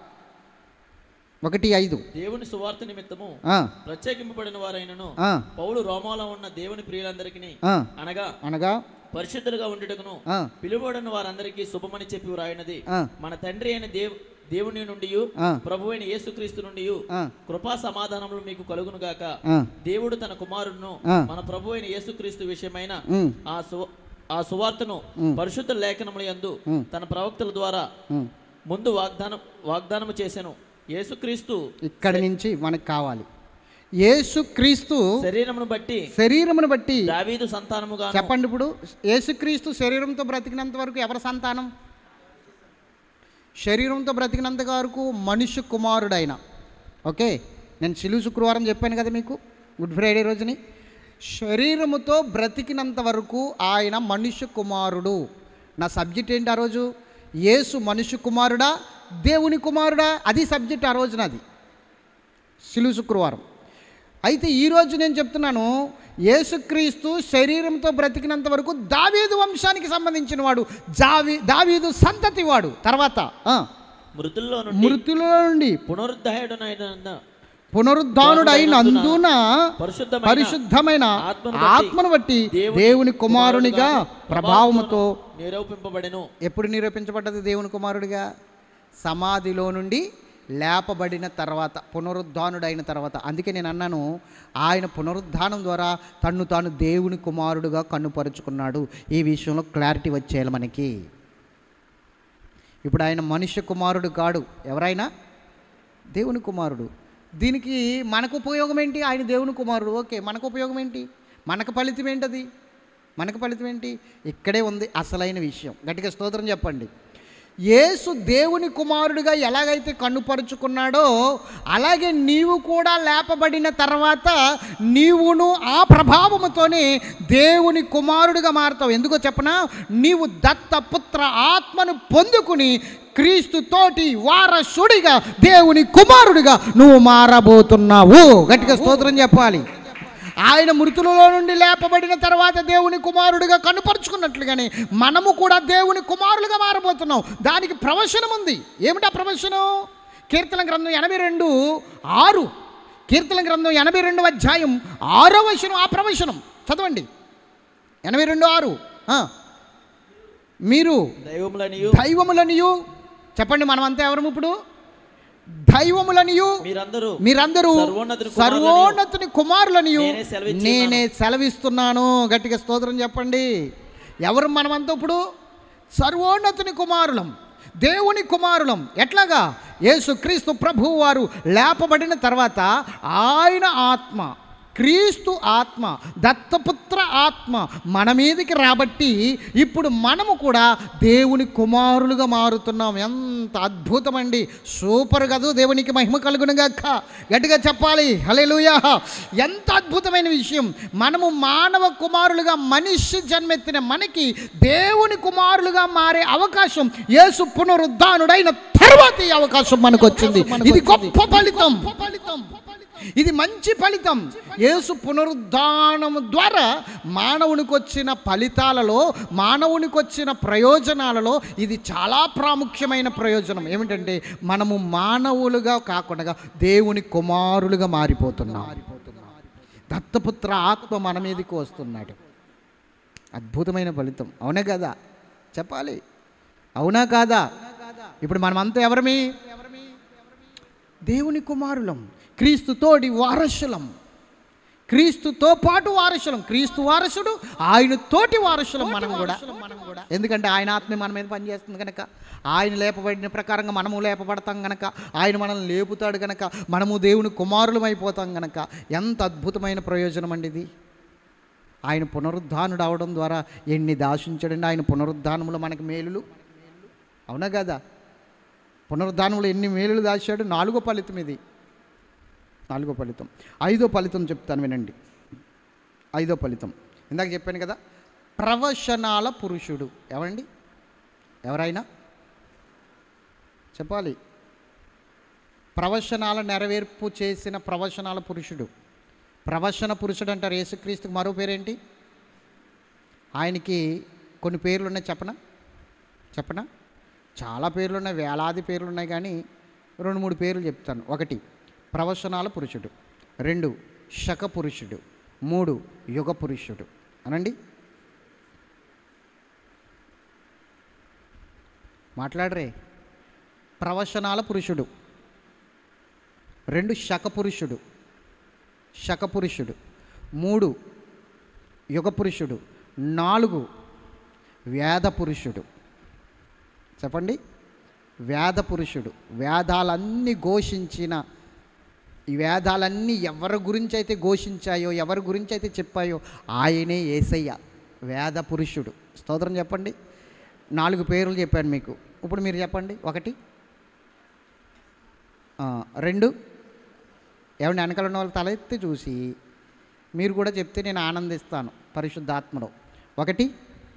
1:5. దేవుని సువార్త నిమిత్తము ప్రత్యేకింపబడిన వారైనను పౌలు రోమాలో ఉన్న దేవుని ప్రియులందరికీ అనగా పరిశుద్ధులుగా ఉండుటకును పిలువబడిన వారందరికీ శుభమని చెప్పి వ్రాయినది, మన తండ్రి అయిన దేవుని నుండి ప్రభువైన యేసుక్రీస్తు నుండి కృపా సమాధానములు మీకు కలుగును గాక. దేవుడు తన కుమారుడును మన ప్రభువైన యేసుక్రీస్తు విషయమైన ఆ సువార్తను పరిశుద్ధ లేఖనముల యందు తన ప్రవక్తల ద్వారా ముందు వాగ్దానము చేసెను. యేసుక్రీస్తు ఇక్కడి నుంచి మనకు కావాలి. యేసుక్రీస్తు శరీరమును బట్టి దావీదు సంతానముగా. చెప్పండి, ఇప్పుడు యేసుక్రీస్తు శరీరంతో బ్రతికినంత వరకు ఎవరి సంతానం? శరీరంతో బ్రతికినంత వరకు మనుష్య కుమారుడైన, ఓకే, నేను శిలువ శుక్రవారం చెప్పాను కదా మీకు, గుడ్ ఫ్రైడే రోజుని. శరీరముతో బ్రతికినంత వరకు ఆయన మనుష్య కుమారుడు. నా సబ్జెక్ట్ ఏంటి ఆ రోజు? యేసు మనుష్య కుమారుడా, దేవుని కుమారుడా? అది సబ్జెక్ట్ ఆ రోజున, అది శిలువ శుక్రవారం. అయితే ఈరోజు నేను చెప్తున్నాను, యేసుక్రీస్తు శరీరంతో బ్రతికినంత వరకు దావీదు వంశానికి సంబంధించిన వాడు, దావీదు సంతతి వాడు. తర్వాత మృతుల్లో నుండి పునరుద్ధానుడైనందున పరిశుద్ధమైన ఆత్మను బట్టి దేవుని కుమారునిగా ప్రభావముతో నిరూపింపబడెను. ఎప్పుడు నిరూపించబడ్డది దేవుని కుమారుడిగా? సమాధిలో నుండి లేపబడిన తర్వాత, పునరుద్ధానుడైన తర్వాత. అందుకే నేను అన్నాను, ఆయన పునరుద్ధానం ద్వారా తన్ను తాను దేవుని కుమారుడుగా కన్నుపరుచుకున్నాడు. ఈ విషయంలో క్లారిటీ వచ్చేయాలి మనకి. ఇప్పుడు ఆయన మనుష్య కుమారుడు కాడు, ఎవరైనా దేవుని కుమారుడు. దీనికి మనకు ఉపయోగం ఏంటి? ఆయన దేవుని కుమారుడు, ఓకే, మనకు ఉపయోగం ఏంటి? మనకు ఫలితం ఏంటది? మనకు ఫలితం ఏంటి? ఇక్కడే ఉంది అసలైన విషయం. గట్టిగా స్తోత్రం చెప్పండి. యేసు దేవుని కుమారుడిగా ఎలాగైతే కన్నుపరుచుకున్నాడో అలాగే నీవు కూడా లేపబడిన తర్వాత నీవును ఆ ప్రభావముతోనే దేవుని కుమారుడిగా మారుతావు. ఎందుకో చెప్పనా? నీవు దత్తపుత్ర ఆత్మను పొందుకుని క్రీస్తుతోటి వారసుడిగా దేవుని కుమారుడిగా నువ్వు మారబోతున్నావు. గట్టిగా స్తోత్రం చెప్పాలి. ఆయన మృతులలో నుండి లేపబడిన తర్వాత దేవుని కుమారుడిగా కనుపరుచుకున్నట్లుగానే మనము కూడా దేవుని కుమారులుగా మారబోతున్నాం. దానికి ప్రవచనం ఉంది. ఏమిటా ప్రవచనం? కీర్తన గ్రంథం 82:6. కీర్తన గ్రంథం 82వ అధ్యాయం 6వ వచనం. ఆ ప్రవచనం చదవండి. 82:6. మీరు దైవములనియు, చెప్పండి, మనమంతా ఎవరము ఇప్పుడు? దైవములనియు మీరందరూ సర్వోన్నతుని కుమారులనియు నేనే సెలవిస్తున్నాను. గట్టిగా స్తోత్రం చెప్పండి. ఎవరు మనమంతా ఇప్పుడు? సర్వోన్నతుని కుమారులం, దేవుని కుమారులం. ఎట్లాగా? యేసుక్రీస్తు ప్రభువు వారు లేపబడిన తర్వాత ఆయన ఆత్మ, క్రీస్తు ఆత్మ, దత్తపుత్ర ఆత్మ మన మీదకి రాబట్టి ఇప్పుడు మనము కూడా దేవుని కుమారులుగా మారుతున్నాం. ఎంత అద్భుతమండి! సూపర్ కదా! దేవునికి మహిమ కలుగునుగాక. గట్టిగా చెప్పాలి హల్లెలూయా. ఎంత అద్భుతమైన విషయం! మనము మానవ కుమారులుగా మనిషి జన్మెత్తిన మనకి దేవుని కుమారులుగా మారే అవకాశం యేసు పునరుద్ధానుడైన తర్వాత ఈ అవకాశం మనకు వచ్చింది. ఇది గొప్ప ఫలితం, ఇది మంచి ఫలితం. యేసు పునరుద్ధానము ద్వారా మానవునికి వచ్చిన ఫలితాలలో, మానవునికి వచ్చిన ప్రయోజనాలలో ఇది చాలా ప్రాముఖ్యమైన ప్రయోజనం. ఏమిటంటే మనము మానవులుగా కాకుండా దేవుని కుమారులుగా మారిపోతున్నాం. దత్తపుత్ర ఆత్మ మన మీదకి వస్తున్నాడు. అద్భుతమైన ఫలితం. అవునా కదా? చెప్పాలి, అవునా కాదా? ఇప్పుడు మనమంతా ఎవరమి? దేవుని కుమారులం, క్రీస్తుతోటి వారసులం, క్రీస్తుతో పాటు వారసులం. క్రీస్తు వారసుడు, ఆయన తోటి వారసులం మనం కూడా. ఎందుకంటే ఆయన ఆత్మ మన మీద పనిచేస్తుంది కనుక, ఆయన లేపబడిన ప్రకారంగా మనము లేపబడతాం కనుక, ఆయన మనల్ని లేపుతాడు కనుక మనము దేవుని కుమారులం అయిపోతాం కనుక ఎంత అద్భుతమైన ప్రయోజనం అండి ఇది. ఆయన పునరుద్ధానుడు అవడం ద్వారా ఎన్ని దాశించాడండి. ఆయన పునరుద్ధానంలో మనకి మేలులు, అవునా కదా? పునరుద్ధానంలో ఎన్ని మేలులు దాచాడు. 4వ ఫలితం ఇది. 4వ ఫలితం. 5వ ఫలితం చెప్తాను వినండి. 5వ ఫలితం ఇందాక చెప్పాను కదా, ప్రవచనాల పురుషుడు. ఎవరండి? ఎవరైనా చెప్పాలి. ప్రవచనాల నెరవేర్పు చేసిన ప్రవచనాల పురుషుడు. ప్రవచన పురుషుడు అంటారు. యేసుక్రీస్తుకు మరో పేరేంటి? ఆయనకి కొన్ని పేర్లు ఉన్నాయి. చెప్పనా? చాలా పేర్లు ఉన్నాయి, వేలాది పేర్లు ఉన్నాయి, కానీ 2-3 పేర్లు చెప్తాను. 1 ప్రవచనాల పురుషుడు, 2 శక పురుషుడు, 3 యుగ పురుషుడు. అనండి, మాట్లాడరే. ప్రవచనాల పురుషుడు, 2 శక పురుషుడు, 3 యుగ పురుషుడు, 4 వేద పురుషుడు. చెప్పండి, వేద పురుషుడు. వేదాలన్నీ ఘోషించిన, ఈ వేదాలన్నీ ఎవరి గురించి అయితే ఘోషించాయో, ఎవరి గురించి అయితే చెప్పాయో ఆయనే యేసయ్య, వేద పురుషుడు. స్తోత్రం చెప్పండి. 4 పేర్లు చెప్పాను మీకు. ఇప్పుడు మీరు చెప్పండి. 1 2 ఏమండి? వెనకాల ఉన్న వాళ్ళు తల ఎత్తి చూసి మీరు కూడా చెప్తే నేను ఆనందిస్తాను పరిశుద్ధాత్మలో. 1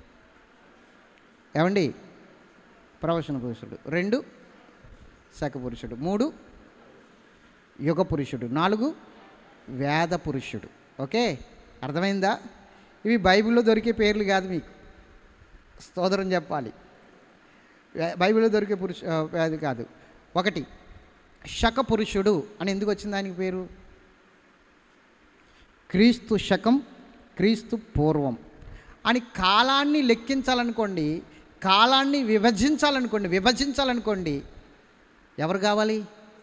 ఏమండి? ప్రవచన పురుషుడు. 2 శక పురుషుడు. 3 యుగ పురుషుడు. 4 వేద పురుషుడు. ఓకే, అర్థమైందా? ఇవి బైబిల్లో దొరికే పేర్లు కాదు, మీకు స్తోత్రం చెప్పాలి. బైబిల్లో దొరికే అది కాదు. 1 శక పురుషుడు అని ఎందుకు వచ్చింది దానికి పేరు? క్రీస్తు శకం, క్రీస్తు పూర్వం అని కాలాన్ని లెక్కించాలనుకోండి, కాలాన్ని విభజించాలనుకోండి ఎవరు కావాలి?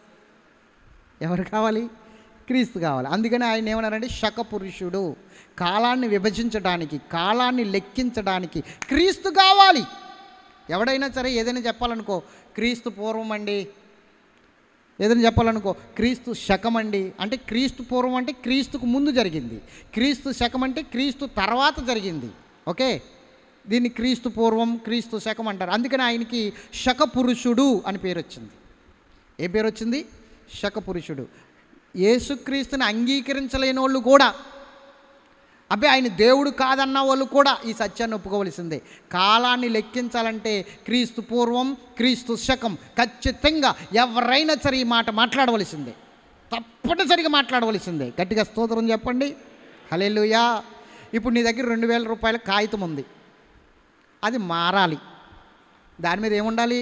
క్రీస్తు కావాలి. అందుకని ఆయన ఏమన్నారంటే శక పురుషుడు. కాలాన్ని విభజించడానికి, కాలాన్ని లెక్కించడానికి క్రీస్తు కావాలి. ఎవడైనా సరే ఏదైనా చెప్పాలనుకో క్రీస్తు పూర్వం అండి, ఏదైనా చెప్పాలనుకో క్రీస్తు శకం అండి అంటే క్రీస్తు పూర్వం అంటే క్రీస్తుకు ముందు జరిగింది, క్రీస్తు శకం అంటే క్రీస్తు తర్వాత జరిగింది. ఓకే, దీన్ని క్రీస్తు పూర్వం, క్రీస్తు శకం అంటారు. అందుకని ఆయనకి శక పురుషుడు అని పేరు వచ్చింది. ఏ పేరు వచ్చింది? శక పురుషుడు. యేసుక్రీస్తుని అంగీకరించలేని వాళ్ళు కూడా, అబ్బాయి ఆయన దేవుడు కాదన్న వాళ్ళు కూడా ఈ సత్యాన్ని ఒప్పుకోవలసిందే. కాలాన్ని లెక్కించాలంటే క్రీస్తు పూర్వం, క్రీస్తు శకం ఖచ్చితంగా ఎవరైనా సరే ఈ మాట మాట్లాడవలసిందే, తప్పనిసరిగా మాట్లాడవలసిందే. గట్టిగా స్తోత్రం చెప్పండి. హల్లెలూయా. ఇప్పుడు నీ దగ్గర 2000 రూపాయల కాగితం ఉంది, అది మారాలి. దాని మీద ఏముండాలి?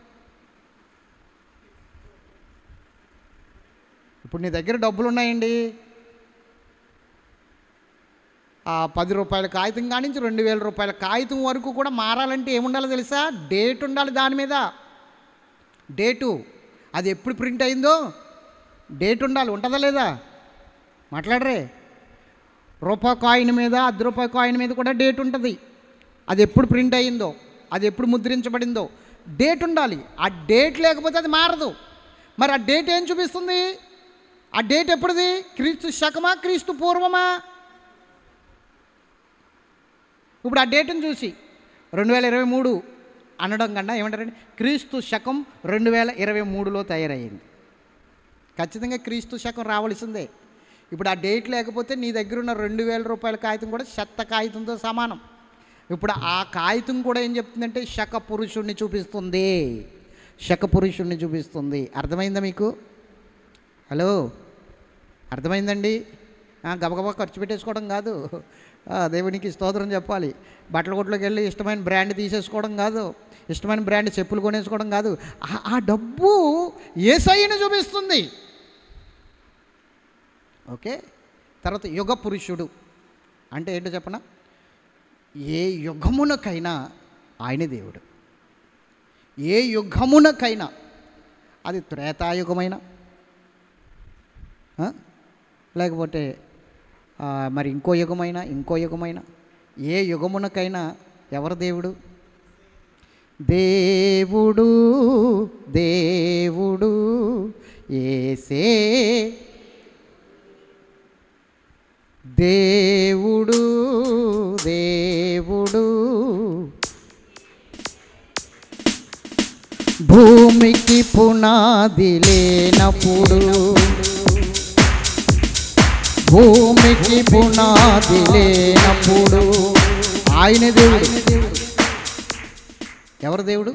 ఇప్పుడు నీ దగ్గర డబ్బులు ఉన్నాయండి, ఆ 10 రూపాయల కాగితం కానించి 2000 రూపాయల కాగితం వరకు కూడా మారాలంటే ఏముండాలో తెలుసా? డేట్ ఉండాలి దాని మీద. డేటు, అది ఎప్పుడు ప్రింట్ అయిందో డేట్ ఉండాలి. ఉంటుందా లేదా? మాట్లాడరే. రూపాయి కాయిన్ మీద, ₹10 కాయిన్ మీద కూడా డేట్ ఉంటుంది. అది ఎప్పుడు ప్రింట్ అయ్యిందో, అది ఎప్పుడు ముద్రించబడిందో డేట్ ఉండాలి. ఆ డేట్ లేకపోతే అది మారదు. మరి ఆ డేట్ ఏం చూపిస్తుంది? ఆ డేట్ ఎప్పుడుది? క్రీస్తు శకమా, క్రీస్తు పూర్వమా? ఇప్పుడు ఆ డేట్ని చూసి 2023 అనడం కన్నా ఏమంటారండి? క్రీస్తు శకం 2023లో తయారయ్యింది. ఖచ్చితంగా క్రీస్తు శకం రావాల్సిందే. ఇప్పుడు ఆ డేట్ లేకపోతే నీ దగ్గర ఉన్న 2000 రూపాయల కాగితం కూడా చెత్త కాగితంతో సమానం. ఇప్పుడు ఆ కాగితం కూడా ఏం చెప్తుందంటే శక పురుషుణ్ణి చూపిస్తుంది, శక పురుషుణ్ణి చూపిస్తుంది. అర్థమైందా మీకు? హలో, అర్థమైందండి? గబగబా ఖర్చు పెట్టేసుకోవడం కాదు, దేవునికి స్తోత్రం చెప్పాలి. బట్టల కొట్టులోకి వెళ్ళి ఇష్టమైన బ్రాండ్ తీసేసుకోవడం కాదు, ఇష్టమైన బ్రాండ్ చెప్పులు కొనేసుకోవడం కాదు. ఆ డబ్బు యేసయ్యను చూపిస్తుంది. ఓకే, తర్వాత యుగ పురుషుడు అంటే ఏంటో చెప్పనా? ఏ యుగమునకైనా ఆయన దేవుడు. ఏ యుగమునకైనా, అది త్రేతాయుగమైన లేకపోతే మరి ఇంకో యుగమైన ఏ యుగమునకైనా ఎవరు దేవుడు? దేవుడు దేవుడు యేసే దేవుడు దేవుడు. భూమికి పునాది లేనప్పుడు, భూమికి పునాది లేనప్పుడు ఆయన దేవుడు. ఎవరు దేవుడు?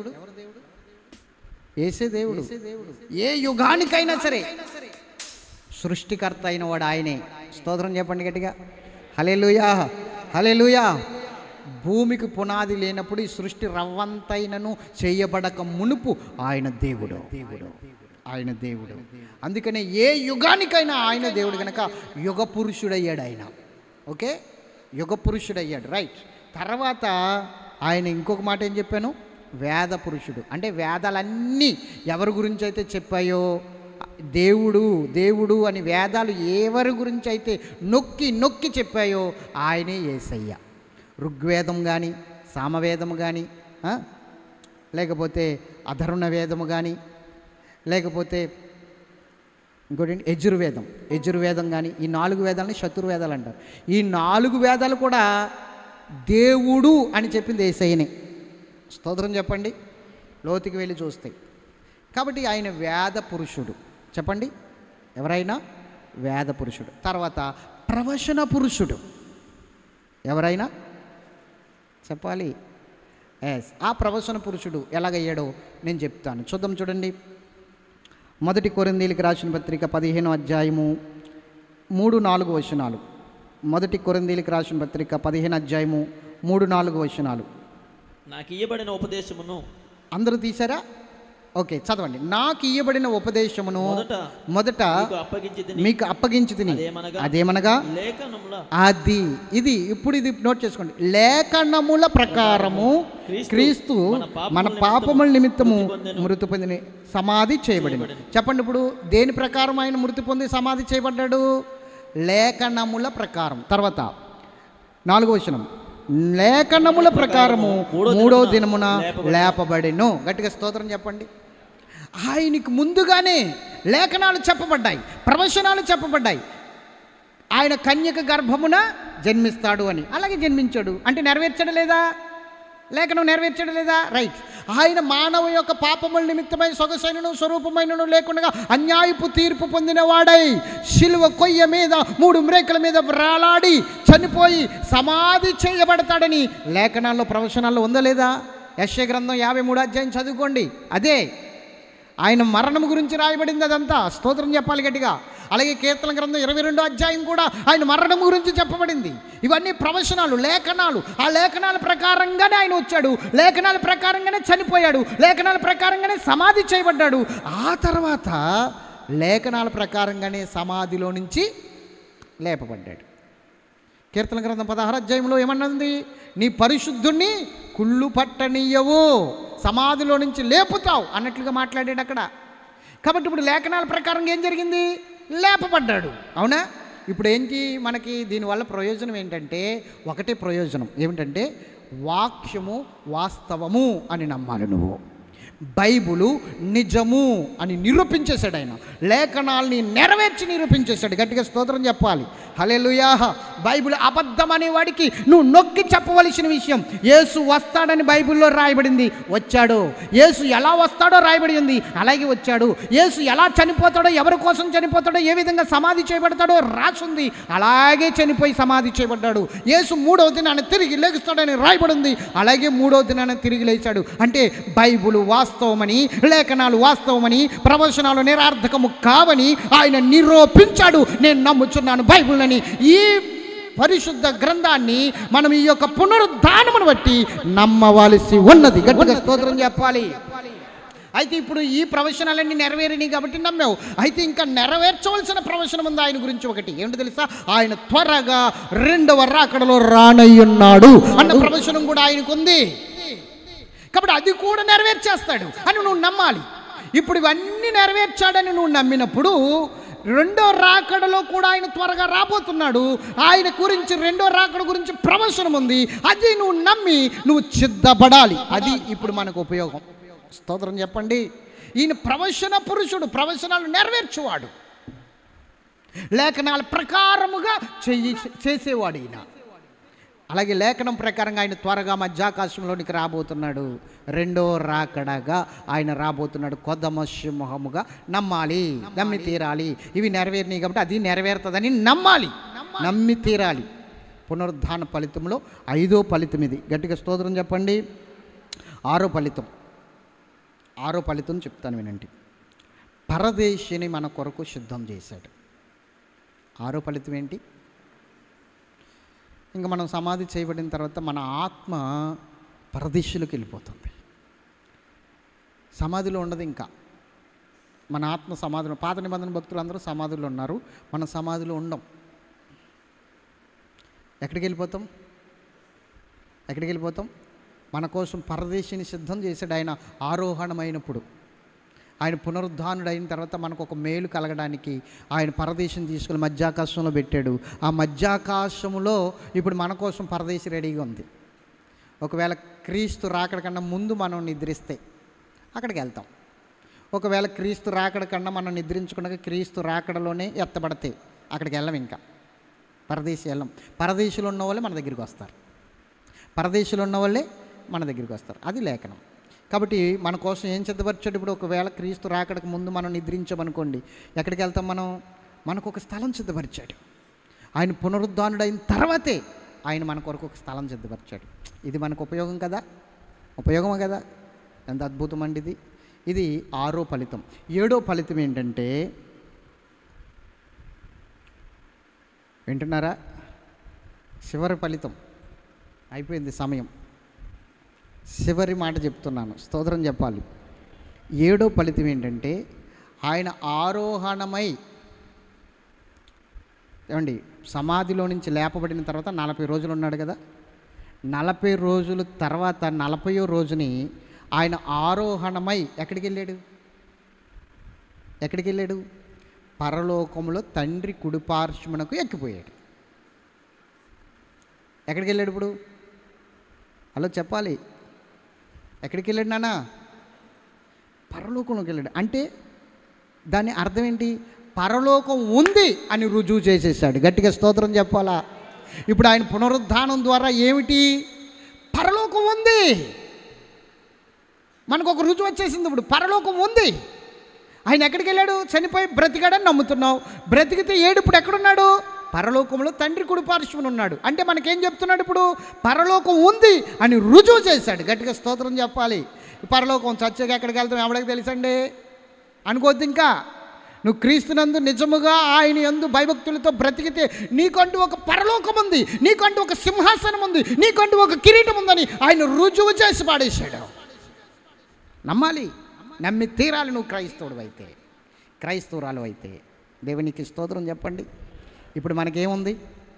యేసే దేవుడు. ఏ యుగానికైనా సరే సృష్టికర్త అయిన వాడు ఆయనే. స్తోత్రం చెప్పండి గట్టిగా. హల్లెలూయా, హల్లెలూయా. భూమికి పునాది లేనప్పుడు ఈ సృష్టి రవ్వంతైనను చేయబడక మునుపు ఆయన దేవుడు, ఆయన దేవుడు. అందుకనే ఏ యుగానికైనా ఆయన దేవుడు కనుక యుగ పురుషుడయ్యాడు ఆయన. ఓకే, యుగ పురుషుడయ్యాడు. రైట్. తర్వాత ఆయన ఇంకొక మాట ఏం చెప్పాను? వేద పురుషుడు. అంటే వేదాలన్నీ ఎవరి గురించి అయితే చెప్పాయో, దేవుడు దేవుడు అని వేదాలు ఎవరి గురించి అయితే నొక్కి నొక్కి చెప్పాయో ఆయనే యేసయ్య. ఋగ్వేదం కానీ, సామవేదము కానీ, లేకపోతే అధర్వణ వేదము కానీ, లేకపోతే ఇంకోటి యజుర్వేదం కానీ, ఈ 4 వేదాలని చతుర్వేదాలు అంటారు. ఈ 4 వేదాలు కూడా దేవుడు అని చెప్పింది యేసయ్యనే. స్తోత్రం చెప్పండి. లోతుకి వెళ్ళి చూస్తే. కాబట్టి ఆయన వేద పురుషుడు. చెప్పండి, ఎవరైనా వేద పురుషుడు. తర్వాత ప్రవచన పురుషుడు. ఎవరైనా చెప్పాలి. ఎస్, ఆ ప్రవచన పురుషుడు ఎలాగయ్యాడో నేను చెప్తాను. చూద్దాం, చూడండి. 1 కొరింథీయులకు రాసిన పత్రిక 15వ అధ్యాయము 3-4 వచనాలు. 1 కొరింథీయులకు రాసిన పత్రిక 15వ అధ్యాయము 3-4 వచనాలు. నాకు ఇయ్యబడిన ఉపదేశమును, అందరూ తీశారా? ఓకే, చదవండి. నాకు ఇయ్యబడిన ఉపదేశమును మొదట మీకు అప్పగించి తిని, అదేమనగా అది ఇది ఇప్పుడు ఇది నోట్ చేసుకోండి. లేఖనముల ప్రకారము క్రీస్తు మన పాపముల నిమిత్తము మృతి పొంది సమాధి చేయబడింది. చెప్పండి, ఇప్పుడు దేని ప్రకారం ఆయన మృతి పొంది సమాధి చేయబడ్డాడు? లేఖనముల ప్రకారం. తర్వాత 4వ వచనం, లేఖనముల ప్రకారము 3వ దినమున లేపబడెను. గట్టిగా స్తోత్రం చెప్పండి. ఆయనకు ముందుగానే లేఖనాలు చెప్పబడ్డాయి, ప్రవచనాలు చెప్పబడ్డాయి. ఆయన కన్యక గర్భమున జన్మిస్తాడు అని. అలాగే జన్మించాడు. అంటే నెరవేర్చడం లేదా? లేఖనం నెరవేర్చడం లేదా? రైట్. ఆయన మానవ యొక్క పాపముల నిమిత్తమై సొగసైనను స్వరూపమైనను లేకుండా అన్యాయపు తీర్పు పొందినవాడై శిలువ కొయ్య మీద 3 మ్రేకుల మీద వ్రాలాడి చనిపోయి సమాధి చేయబడతాడని లేఖనాల్లో ప్రవచనాల్లో ఉందా లేదా? యెషయా గ్రంథం 53వ అధ్యాయం చదువుకోండి. అదే ఆయన మరణం గురించి రాయబడింది అదంతా. స్తోత్రం చెప్పాలి గట్టిగా. అలాగే కీర్తన గ్రంథం 22వ అధ్యాయం కూడా ఆయన మరణం గురించి చెప్పబడింది. ఇవన్నీ ప్రవచనాలు, లేఖనాలు. ఆ లేఖనాల ప్రకారంగానే ఆయన వచ్చాడు, లేఖనాల ప్రకారంగానే చనిపోయాడు, లేఖనాల ప్రకారంగానే సమాధి చేయబడ్డాడు. ఆ తర్వాత లేఖనాల ప్రకారంగానే సమాధిలో నుంచి లేపబడ్డాడు. కీర్తన గ్రంథం 16వ అధ్యాయంలో ఏమన్నది? నీ పరిశుద్ధుణ్ణి కుళ్ళు పట్టనీయవు, సమాధిలో నుంచి లేపుతావు అన్నట్లుగా మాట్లాడాడు అక్కడ. కాబట్టి ఇప్పుడు లేఖనాల ప్రకారంగా ఏం జరిగింది? లేపబడ్డాడు. అవునా? ఇప్పుడు ఏంటి మనకి దీనివల్ల ప్రయోజనం ఏంటంటే, ఒకటే ప్రయోజనం ఏమిటంటే, వాక్యము వాస్తవము అని నమ్మాలి నువ్వు. బైబులు నిజము అని నిరూపించేశాడు ఆయన. లేఖనాల్ని నెరవేర్చి నిరూపించేశాడు. గట్టిగా స్తోత్రం చెప్పాలి. హల్లెలూయా. బైబిల్ అబద్ధం అనే వాడికి నువ్వు నొక్కి చెప్పవలసిన విషయం, యేసు వస్తాడని బైబిల్లో రాయబడింది, వచ్చాడు. యేసు ఎలా వస్తాడో రాయబడి ఉంది, అలాగే వచ్చాడు. యేసు ఎలా చనిపోతాడో, ఎవరి కోసం చనిపోతాడో, ఏ విధంగా సమాధి చేయబడతాడో రాసుంది, అలాగే చనిపోయి సమాధి చేయబడ్డాడు. యేసు 3వ దినాన తిరిగి లేగుస్తాడని రాయబడి ఉంది, అలాగే 3వ దినాన తిరిగి లేచాడు. అంటే బైబిల్ వాస్తవమని, లేఖనాలు వాస్తవమని, ప్రవచనాలు నిరార్థకము కావని ఆయన నిరూపించాడు. నేను నమ్ముచున్నాను బైబిల్ అని. ఈ పరిశుద్ధ గ్రంథాన్ని మనం ఈ యొక్క పునరుద్ధానమును బట్టి నమ్మవలసి ఉన్నది. గట్టిగా స్తోత్రం చెప్పాలి. అయితే ఇప్పుడు ఈ ప్రవచనాలన్నీ నెరవేరినాయి కాబట్టి నమ్మావు. అయితే ఇంకా నెరవేర్చవలసిన ప్రవచనం ఉంది ఆయన గురించి. ఒకటి ఏంటో తెలుసా? ఆయన త్వరగా 2వ రాకడలో రానయ్యున్నాడు అన్న ప్రవచనం కూడా ఆయనకు ఉంది. కాబట్టి అది కూడా నెరవేర్చేస్తాడు అని నువ్వు నమ్మాలి. ఇప్పుడు ఇవన్నీ నెరవేర్చాడని నువ్వు నమ్మినప్పుడు 2వ రాకడలో కూడా ఆయన త్వరగా రాబోతున్నాడు. ఆయన గురించి 2వ రాకడ గురించి ప్రవచనం ఉంది. అది నువ్వు నమ్మి నువ్వు సిద్ధపడాలి. అది ఇప్పుడు మనకు ఉపయోగం. స్తోత్రం చెప్పండి. ఈయన ప్రవచన పురుషుడు, ప్రవచనాలు నెరవేర్చువాడు, లేఖనాల ప్రకారముగా చేసేవాడు ఈయన. అలాగే లేఖనం ప్రకారంగా ఆయన త్వరగా మధ్యాకాశంలోనికి రాబోతున్నాడు. 2వ రాకడగా ఆయన రాబోతున్నాడు. కొదమ సింహముగా నమ్మాలి, నమ్మి తీరాలి. ఇవి నెరవేరినాయి కాబట్టి అది నెరవేరుతుందని నమ్మాలి, నమ్మి తీరాలి. పునరుద్ధాన ఫలితంలో 5వ ఫలితం ఇది. గట్టిగా స్తోత్రం చెప్పండి. 6వ ఫలితం చెప్తాను వినండి. పరదేశిని మన కొరకు సిద్ధం చేశాడు. 6వ ఫలితం ఏంటి? ఇంకా మనం సమాధి చేయబడిన తర్వాత మన ఆత్మ పరదేశులకు వెళ్ళిపోతుంది. సమాధిలో ఉండదు. ఇంకా మన ఆత్మ సమాధిలో, పాత నిబంధన భక్తులు అందరూ సమాధిలో ఉన్నారు, మన సమాధిలో ఉండం. ఎక్కడికి వెళ్ళిపోతాం? మన కోసం పరదేశిని సిద్ధం చేశాడు ఆయన ఆరోహణమైనప్పుడు. ఆయన పునరుద్ధానుడు అయిన తర్వాత మనకు ఒక మేలు కలగడానికి ఆయన పరదేశం తీసుకుని మధ్యాకాశంలో పెట్టాడు. ఆ మధ్యాకాశంలో ఇప్పుడు మన కోసం పరదేశి రెడీగా ఉంది. ఒకవేళ క్రీస్తు రాకడ కన్నా ముందు మనం నిద్రిస్తే అక్కడికి వెళ్తాం. ఒకవేళ క్రీస్తు రాకడ కన్నా మనం నిద్రించుకున్నాక క్రీస్తు రాకడలోనే ఎత్తబడితే అక్కడికి వెళ్ళం. ఇంకా పరదేశి వెళ్ళం. పరదేశులు ఉన్న వాళ్ళే మన దగ్గరికి వస్తారు. అది లేఖనం. కాబట్టి మన కోసం ఏం సిద్ధపరిచాడు? ఇప్పుడు ఒకవేళ క్రీస్తు రాకడకు ముందు మనం నిద్రించామనుకోండి, ఎక్కడికి వెళ్తాం మనం? మనకు ఒక స్థలం సిద్ధపరిచాడు. ఆయన పునరుద్ధానుడైన తర్వాతే ఆయన మన కొరకు ఒక స్థలం సిద్ధపరిచాడు. ఇది మనకు ఉపయోగం కదా, ఉపయోగమే కదా. ఎంత అద్భుతం అండి ఇది. ఇది 6వ ఫలితం. 7వ ఫలితం ఏంటంటే, వింటున్నారా? చివరి ఫలితం అయిపోయింది సమయం. చివరి మాట చెప్తున్నాను, స్తోత్రం చెప్పాలి. 7వ ఫలితం ఏంటంటే, ఆయన ఆరోహణమై, ఏమండి, సమాధిలో నుంచి లేపబడిన తర్వాత 40 రోజులు ఉన్నాడు కదా. 40 రోజుల తర్వాత 40వ రోజుని ఆయన ఆరోహణమై ఎక్కడికి వెళ్ళాడు? ఎక్కడికి వెళ్ళాడు? పరలోకంలో తండ్రి కుడిపార్శ్వమునకు ఎక్కిపోయాడు. ఎక్కడికి వెళ్ళాడు ఇప్పుడు? అలా చెప్పాలి. ఎక్కడికి వెళ్ళాడు నాన్న? పరలోకంలోకి వెళ్ళాడు. అంటే దాని అర్థం ఏంటి? పరలోకం ఉంది అని రుజువు చేసేసాడు. గట్టిగా స్తోత్రం చెప్పాలా? ఇప్పుడు ఆయన పునరుద్ధానం ద్వారా ఏమిటి? పరలోకం ఉంది. మనకు ఒక రుజువు వచ్చేసింది. ఇప్పుడు పరలోకం ఉంది. ఆయన ఎక్కడికి వెళ్ళాడు? చనిపోయి బ్రతికాడని నమ్ముతున్నావు. బ్రతికితే ఇప్పుడు ఎక్కడున్నాడు? పరలోకంలో తండ్రి కుడిపార్శ్వమున ఉన్నాడు. అంటే మనకేం చెప్తున్నాడు? ఇప్పుడు పరలోకం ఉంది అని రుజువు చేశాడు. గట్టిగా స్తోత్రం చెప్పాలి. పరలోకం చచ్చాక ఎక్కడికి వెళ్తాం ఎవరికి తెలుసండి అనుకోద్దు. ఇంకా నువ్వు క్రీస్తునందు నిజముగా ఆయన యందు భయభక్తులతో బ్రతికితే నీకంటూ ఒక పరలోకం ఉంది, నీకంటూ ఒక సింహాసనం ఉంది, నీకంటూ ఒక కిరీటం ఉందని ఆయన రుజువు చేసి పాడేశాడు. నమ్మాలి, నమ్మి తీరాలి. నువ్వు క్రైస్తవుడు అయితే, క్రైస్తవురాలు అయితే. దేవునికి స్తోత్రం చెప్పండి. ఇప్పుడు మనకేముంది?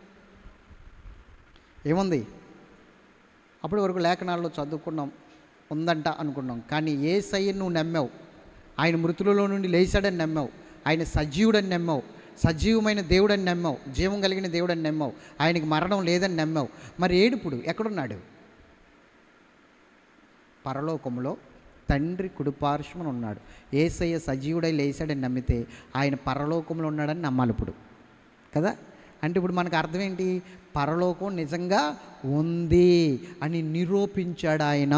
ఏముంది? అప్పటి వరకు లేఖనాల్లో చదువుకున్నాం, ఉందంట అనుకున్నాం. కానీ యేసయ్యను నువ్వు నమ్మావు. ఆయన మృతులలో నుండి లేచాడని నమ్మావు. ఆయన సజీవుడని నమ్మావు. సజీవమైన దేవుడని నమ్మావు. జీవం కలిగిన దేవుడని నమ్మావు. ఆయనకి మరణం లేదని నమ్మావు. మరి ఇప్పుడు ఎక్కడున్నాడు? పరలోకంలో తండ్రి కుడిపార్శ్వమున ఉన్నాడు. యేసయ్య సజీవుడై లేచాడని నమ్మితే ఆయన పరలోకంలో ఉన్నాడని నమ్మాలి ఇప్పుడు కదా. అంటే ఇప్పుడు మనకు అర్థం ఏంటి? పరలోకం నిజంగా ఉంది అని నిరూపించాడు ఆయన.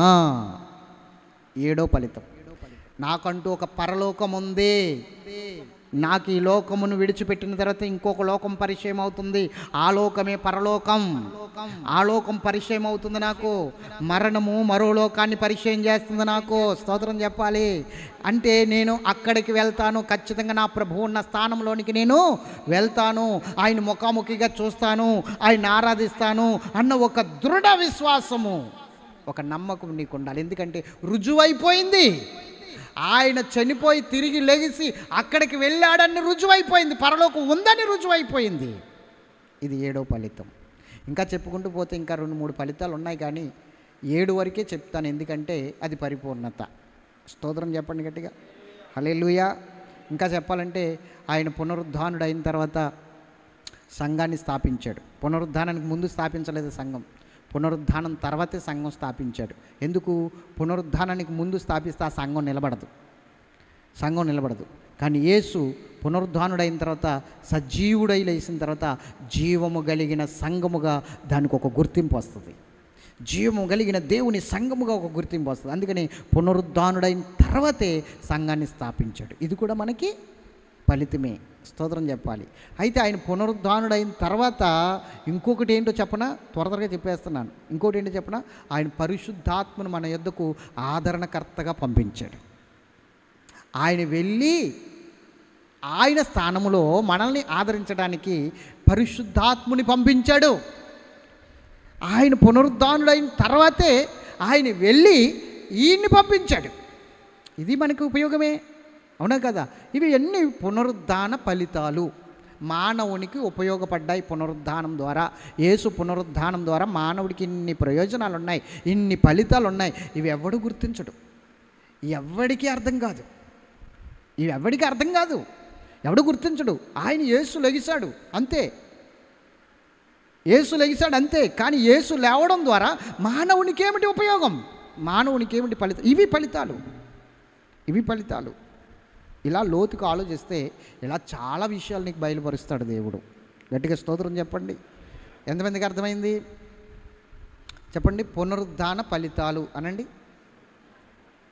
7వ ఫలితం, నాకంటూ ఒక పరలోకం ఉంది. నాకు ఈ లోకమును విడిచిపెట్టిన తర్వాత ఇంకొక లోకం పరిచయం అవుతుంది. ఆ లోకమే పరలోకం. ఆ లోకం పరిచయం అవుతుంది నాకు. మరణము మరో లోకాన్ని పరిచయం చేస్తుంది నాకు. స్తోత్రం చెప్పాలి. అంటే నేను అక్కడికి వెళ్తాను. ఖచ్చితంగా నా ప్రభువు ఉన్న స్థానంలోనికి నేను వెళ్తాను. ఆయన ముఖాముఖిగా చూస్తాను, ఆయన ఆరాధిస్తాను అన్న ఒక దృఢ విశ్వాసము, ఒక నమ్మకం నీకు ఉండాలి. ఎందుకంటే రుజువైపోయింది. ఆయన చనిపోయి తిరిగి లెగిసి అక్కడికి వెళ్ళాడని రుజువైపోయింది. పరలోకం ఉందని రుజువైపోయింది. ఇది 7వ ఫలితం. ఇంకా చెప్పుకుంటూ పోతే ఇంకా 2-3 ఫలితాలు ఉన్నాయి, కానీ 7 వరకే చెప్తాను. ఎందుకంటే అది పరిపూర్ణత. స్తోత్రం చెప్పండి గట్టిగా, హల్లెలూయా. ఇంకా చెప్పాలంటే ఆయన పునరుద్ధానుడు అయిన తర్వాత సంఘాన్ని స్థాపించాడు. పునరుద్ధానానికి ముందు స్థాపించలేదు సంఘం, పునరుద్ధానం తర్వాతే సంఘం స్థాపించాడు. ఎందుకు? పునరుద్ధానానికి ముందు స్థాపిస్తే ఆ సంఘం నిలబడదు, సంఘం నిలబడదు. కానీ యేసు పునరుద్ధానుడైన తర్వాత, సజీవుడై లేచిన తర్వాత జీవము కలిగిన సంఘముగా దానికి ఒక గుర్తింపు వస్తుంది. జీవము కలిగిన దేవుని సంఘముగా ఒక గుర్తింపు వస్తుంది. అందుకని పునరుద్ధానుడైన తర్వాతే సంఘాన్ని స్థాపించాడు. ఇది కూడా మనకి ఫలితమే. స్తోత్రం చెప్పాలి. అయితే ఆయన పునరుద్ధానుడైన తర్వాత ఇంకొకటి ఏంటో చెప్పనా? త్వరగా చెప్పేస్తున్నాను. ఇంకోటి ఏంటో చెప్పనా? ఆయన పరిశుద్ధాత్మను మన యొద్దకు ఆదరణకర్తగా పంపించాడు. ఆయన వెళ్ళి ఆయన స్థానములో మనల్ని ఆదరించడానికి పరిశుద్ధాత్ముని పంపించాడు. ఆయన పునరుద్ధానుడైన తర్వాతే ఆయన వెళ్ళి ఈయన్ని పంపించాడు. ఇది మనకు ఉపయోగమే, అవునా కదా? ఇవి అన్ని పునరుద్ధాన ఫలితాలు మానవునికి ఉపయోగపడ్డాయి. పునరుద్ధానం ద్వారా, యేసు పునరుద్ధానం ద్వారా మానవుడికి ఇన్ని ప్రయోజనాలు ఉన్నాయి, ఇన్ని ఫలితాలు ఉన్నాయి. ఇవి ఎవడు గుర్తించడు, ఎవడికి అర్థం కాదు, ఇవి ఎవడికి అర్థం కాదు, ఎవడు గుర్తించడు. ఆయన యేసు లెగిశాడు అంతే, యేసు లెగిశాడు అంతే. కానీ యేసు లేవడం ద్వారా మానవునికి ఏమిటి ఉపయోగం? మానవునికి ఏమిటి ఫలితం? ఇవి ఫలితాలు, ఇవి ఫలితాలు. ఇలా లోతుకు ఆలోచిస్తే ఇలా చాలా విషయాలు నీకు బయలుపరుస్తాడు దేవుడు. గట్టిగా స్తోత్రం చెప్పండి. ఎంతమందికి అర్థమైంది చెప్పండి? పునరుద్ధాన ఫలితాలు అనండి.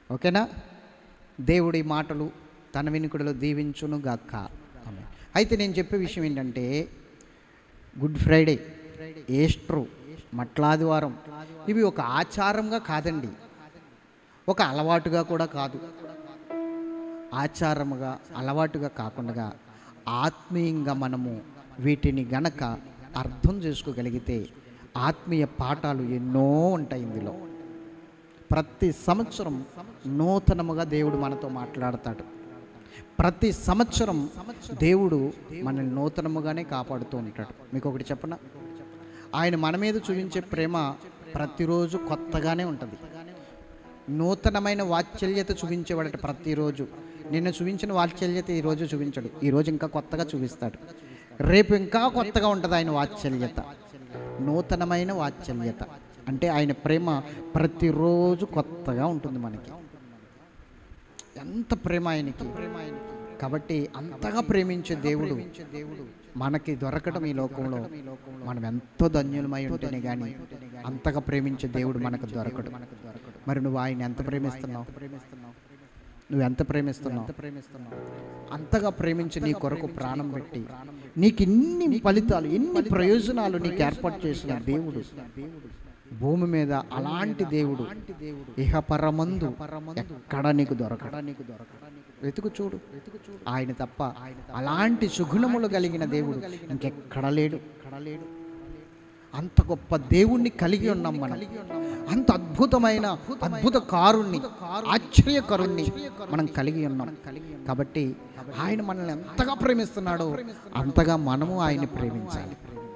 ఓకేనా? దేవుడి మాటలు తన వినికుడిలో దీవించును గాక. అయితే నేను చెప్పే విషయం ఏంటంటే, గుడ్ ఫ్రైడే, ఈస్టర్, మట్లాదివారం ఇవి ఒక ఆచారంగా కాదండి, ఒక అలవాటుగా కూడా కాదు. ఆచారముగా అలవాటుగా కాకుండా ఆత్మీయంగా మనము వీటిని గనక అర్థం చేసుకోగలిగితే ఆత్మీయ పాఠాలు ఎన్నో ఉంటాయి ఇందులో. ప్రతి సంవత్సరం నూతనముగా దేవుడు మనతో మాట్లాడతాడు. ప్రతి సంవత్సరం దేవుడు మనల్ని నూతనముగానే కాపాడుతూ ఉంటాడు. మీకు ఒకటి చెప్పనా, ఆయన మన మీద చూపించే ప్రేమ ప్రతిరోజు కొత్తగానే ఉంటుంది. నూతనమైన వాత్సల్యత చూపించేవాడట ప్రతిరోజు. నిన్న చూపించిన వాత్సల్యత ఈరోజు చూపించాడు, ఈరోజు ఇంకా కొత్తగా చూపిస్తాడు, రేపు ఇంకా కొత్తగా ఉంటుంది ఆయన వాత్సల్యత. నూతనమైన వాత్సల్యత అంటే ఆయన ప్రేమ ప్రతిరోజు కొత్తగా ఉంటుంది మనకి. ఎంత ప్రేమ ఆయనకి! కాబట్టి అంతగా ప్రేమించే దేవుడు మనకి దొరకటం ఈ లోకంలో మనం ఎంతో ధన్యులమై ఉంటేనే కానీ అంతగా ప్రేమించే దేవుడు మనకు దొరకడు. మరి నువ్వు ఆయన ఎంత ప్రేమిస్తున్నావు? నువ్వు ఎంత ప్రేమిస్తున్నావు? అంతగా ప్రేమించి నీ కొరకు ప్రాణం పెట్టి నీకు ఇన్ని ఫలితాలు, ఎన్ని ప్రయోజనాలు నీకు ఏర్పాటు చేసిన దేవుడు భూమి మీద అలాంటి దేవుడు ఇహపరమందు ఎక్కడ నీకు దొరకడు. వెతుకు చూడు, ఆయన తప్ప అలాంటి సుగుణములు కలిగిన దేవుడు ఇంకెక్కడ లేడు. అంత గొప్ప దేవుణ్ణి కలిగి ఉన్నాం మనం. అంత అద్భుతమైన అద్భుత కారుణ్ణి, ఆశ్చర్యకరుణ్ణి మనం కలిగి ఉన్నాం. కాబట్టి ఆయన మనల్ని ఎంతగా ప్రేమిస్తున్నాడో అంతగా మనము ఆయన్ని ప్రేమించాలి.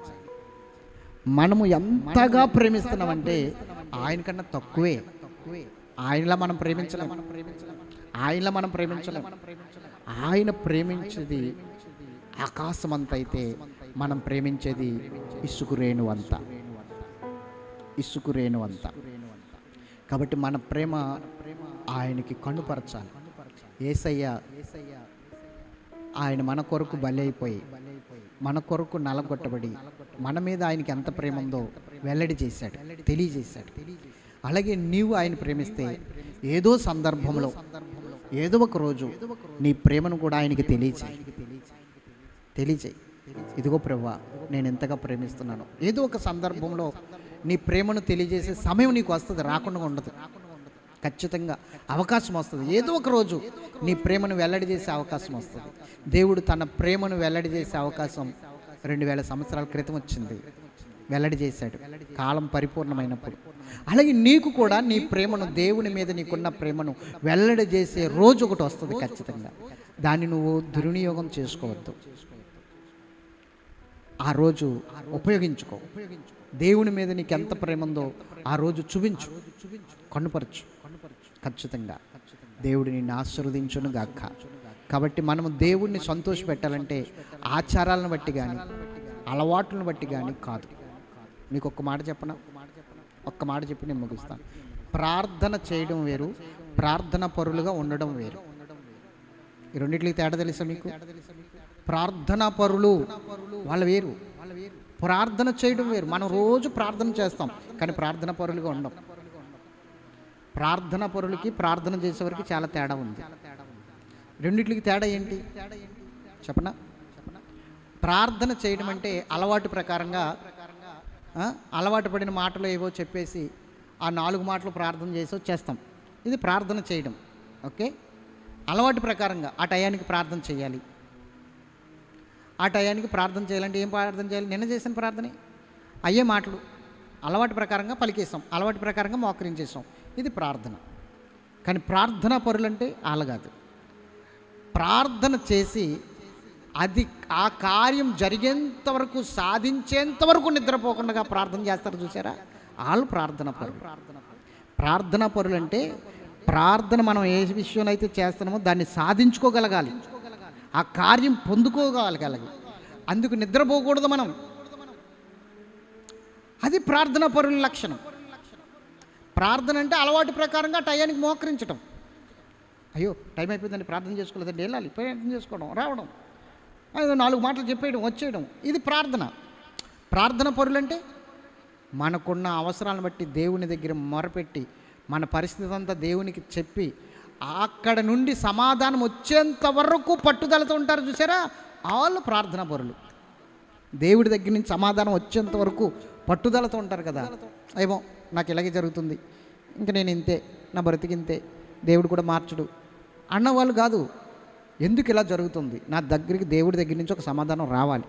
మనము ఎంతగా ప్రేమిస్తున్నామంటే ఆయన కన్నా తక్కువే. ఆయనలా మనం ప్రేమించలేం. ఆయనలా మనం ప్రేమించలేం. ఆయన ప్రేమించేది ఆకాశం అంత అయితే మనం ప్రేమించేది ఇసుకు రేణు అంత, ఇసుకు రేణు అంత. కాబట్టి మన ప్రేమ ఆయనకి కనుపరచాలి. యేసయ్య ఆయన మన కొరకు బలి అయిపోయి మన కొరకు నలగొట్టబడి మన మీద ఆయనకి ఎంత ప్రేమ ఉందో వెల్లడి చేశాడు, తెలియజేశాడు. అలాగే నీవు ఆయన ప్రేమిస్తే ఏదో సందర్భంలో ఏదో ఒక రోజు నీ ప్రేమను కూడా ఆయనకి తెలియచేయి. ఇదిగో ప్రభువా నేను ఎంతగా ప్రేమిస్తున్నాను. ఏదో ఒక సందర్భంలో నీ ప్రేమను తెలియజేసే సమయం నీకు వస్తుంది, రాకుండా ఉండదు. ఖచ్చితంగా అవకాశం వస్తుంది. ఏదో ఒక రోజు నీ ప్రేమను వెల్లడి చేసే అవకాశం వస్తుంది. దేవుడు తన ప్రేమను వెల్లడి చేసే అవకాశం 2000 సంవత్సరాల క్రితం వచ్చింది, వెల్లడి చేశాడు కాలం పరిపూర్ణమైనప్పుడు. అలాగే నీకు కూడా నీ ప్రేమను, దేవుని మీద నీకున్న ప్రేమను వెల్లడి చేసే రోజు ఒకటి వస్తుంది ఖచ్చితంగా. దాన్ని నువ్వు దుర్వినియోగం చేసుకోవద్దు. ఆ రోజు ఉపయోగించుకో. దేవుని మీద నీకు ఎంత ప్రేమ ఉందో ఆ రోజు చూపించు, కనుపరచు. ఖచ్చితంగా దేవుడు నిన్ను ఆశీర్వదించును గాక. కాబట్టి మనము దేవుడిని సంతోషపెట్టాలంటే ఆచారాలను బట్టి కానీ అలవాట్లను బట్టి కానీ కాదు. మీకు ఒక్క మాట చెప్పనా, ఒక్క మాట చెప్పి నేను ముగిస్తాను. ప్రార్థన చేయడం వేరు, ప్రార్థన పరులుగా ఉండడం వేరు. ఈ రెండింటికి తేడా తెలుసా మీకు? ప్రార్థనా పరులు వాళ్ళు వేరు, ప్రార్థన చేయడం వేరు. మనం రోజు ప్రార్థన చేస్తాం కానీ ప్రార్థన పరులుగా ఉండం. ప్రార్థన పరులకి ప్రార్థన చేసేవారికి చాలా తేడా ఉంది. రెండింటికి తేడా ఏంటి చెప్పనా? ప్రార్థన చేయడం అంటే అలవాటు ప్రకారంగా అలవాటు పడిన మాటలు ఏవో చెప్పేసి ఆ 4 మాటలు ప్రార్థన చేసి చేస్తాం. ఇది ప్రార్థన చేయడం. ఓకే, అలవాటు ప్రకారంగా ఆ టయానికి ప్రార్థన చేయాలి. ఆ టయానికి ప్రార్థన చేయాలంటే ఏం ప్రార్థన చేయాలి? నిన్న చేసిన ప్రార్థనే, అయ్యే మాటలు అలవాటు ప్రకారంగా పలికేసాం, అలవాటు ప్రకారంగా మోకరించేసాం. ఇది ప్రార్థన. కానీ ప్రార్థనా పరులంటే అలాగాదు. ప్రార్థన చేసి అది ఆ కార్యం జరిగేంత వరకు, సాధించేంత వరకు నిద్రపోకుండా ప్రార్థన చేస్తారు చూసారా, వాళ్ళు ప్రార్థనా పరులు. ప్రార్థనా పరులు అంటే ప్రార్థన మనం ఏ విషయంలో అయితే చేస్తున్నామో దాన్ని సాధించుకోగలగాలి, ఆ కార్యం పొందుకోగలగాలి. అందుకు నిద్రపోకూడదు మనం. అది ప్రార్థనా పరుల లక్షణం. ప్రార్థన అంటే అలవాటు ప్రకారంగా టయానికి మోకరించటం. అయ్యో టైం అయిపోయిందని ప్రార్థన చేసుకోలేదండి, వెళ్ళాలి, ప్రయత్నం చేసుకోవడం, రావడం, 4 మాటలు చెప్పేయడం, వచ్చేయడం, ఇది ప్రార్థన. ప్రార్థన పరులంటే మనకున్న అవసరాలను బట్టి దేవుని దగ్గర మొరపెట్టి మన పరిస్థితి అంతా దేవునికి చెప్పి అక్కడ నుండి సమాధానం వచ్చేంత వరకు పట్టుదలతో ఉంటారు చూసారా, వాళ్ళు ప్రార్థనా పరులు. దేవుడి దగ్గర నుంచి సమాధానం వచ్చేంత వరకు పట్టుదలతో ఉంటారు కదా. ఏమో నాకు ఇలాగే జరుగుతుంది, ఇంకా నేను ఇంతే, నా బ్రతికింతే, దేవుడు కూడా మార్చడు అన్నవాళ్ళు కాదు. ఎందుకు ఇలా జరుగుతుంది, నా దగ్గరికి దేవుడి దగ్గర నుంచి ఒక సమాధానం రావాలి,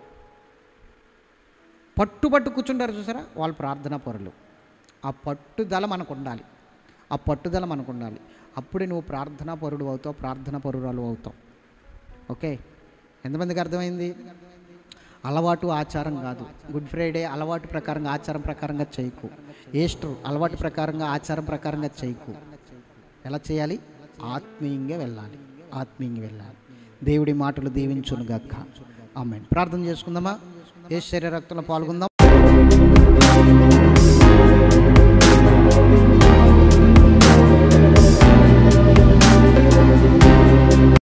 పట్టు కూర్చుంటారు చూసారా, వాళ్ళు ప్రార్థనా పరులు. ఆ పట్టుదల మనకు ఉండాలి, ఆ పట్టుదల మనకు ఉండాలి. అప్పుడే నువ్వు ప్రార్థనా పరుడు అవుతావు, ప్రార్థనా పరురాలు అవుతావు. ఓకే, ఎంతమందికి అర్థమైంది? అలవాటు ఆచారం కాదు. గుడ్ ఫ్రైడే అలవాటు ప్రకారంగా ఆచారం ప్రకారంగా చేయకు. ఈస్టర్ అలవాటు ప్రకారంగా ఆచారం ప్రకారంగా చేయకు. ఎలా చేయాలి? ఆత్మీయంగా వెళ్ళాలి, ఆత్మీయంగా వెళ్ళాలి. దేవుడి మాటలు దీవించును గాక. ఆమేన్. ప్రార్థన చేసుకుందామా? యేసు శరీర రక్తంలో పాల్గొందాం.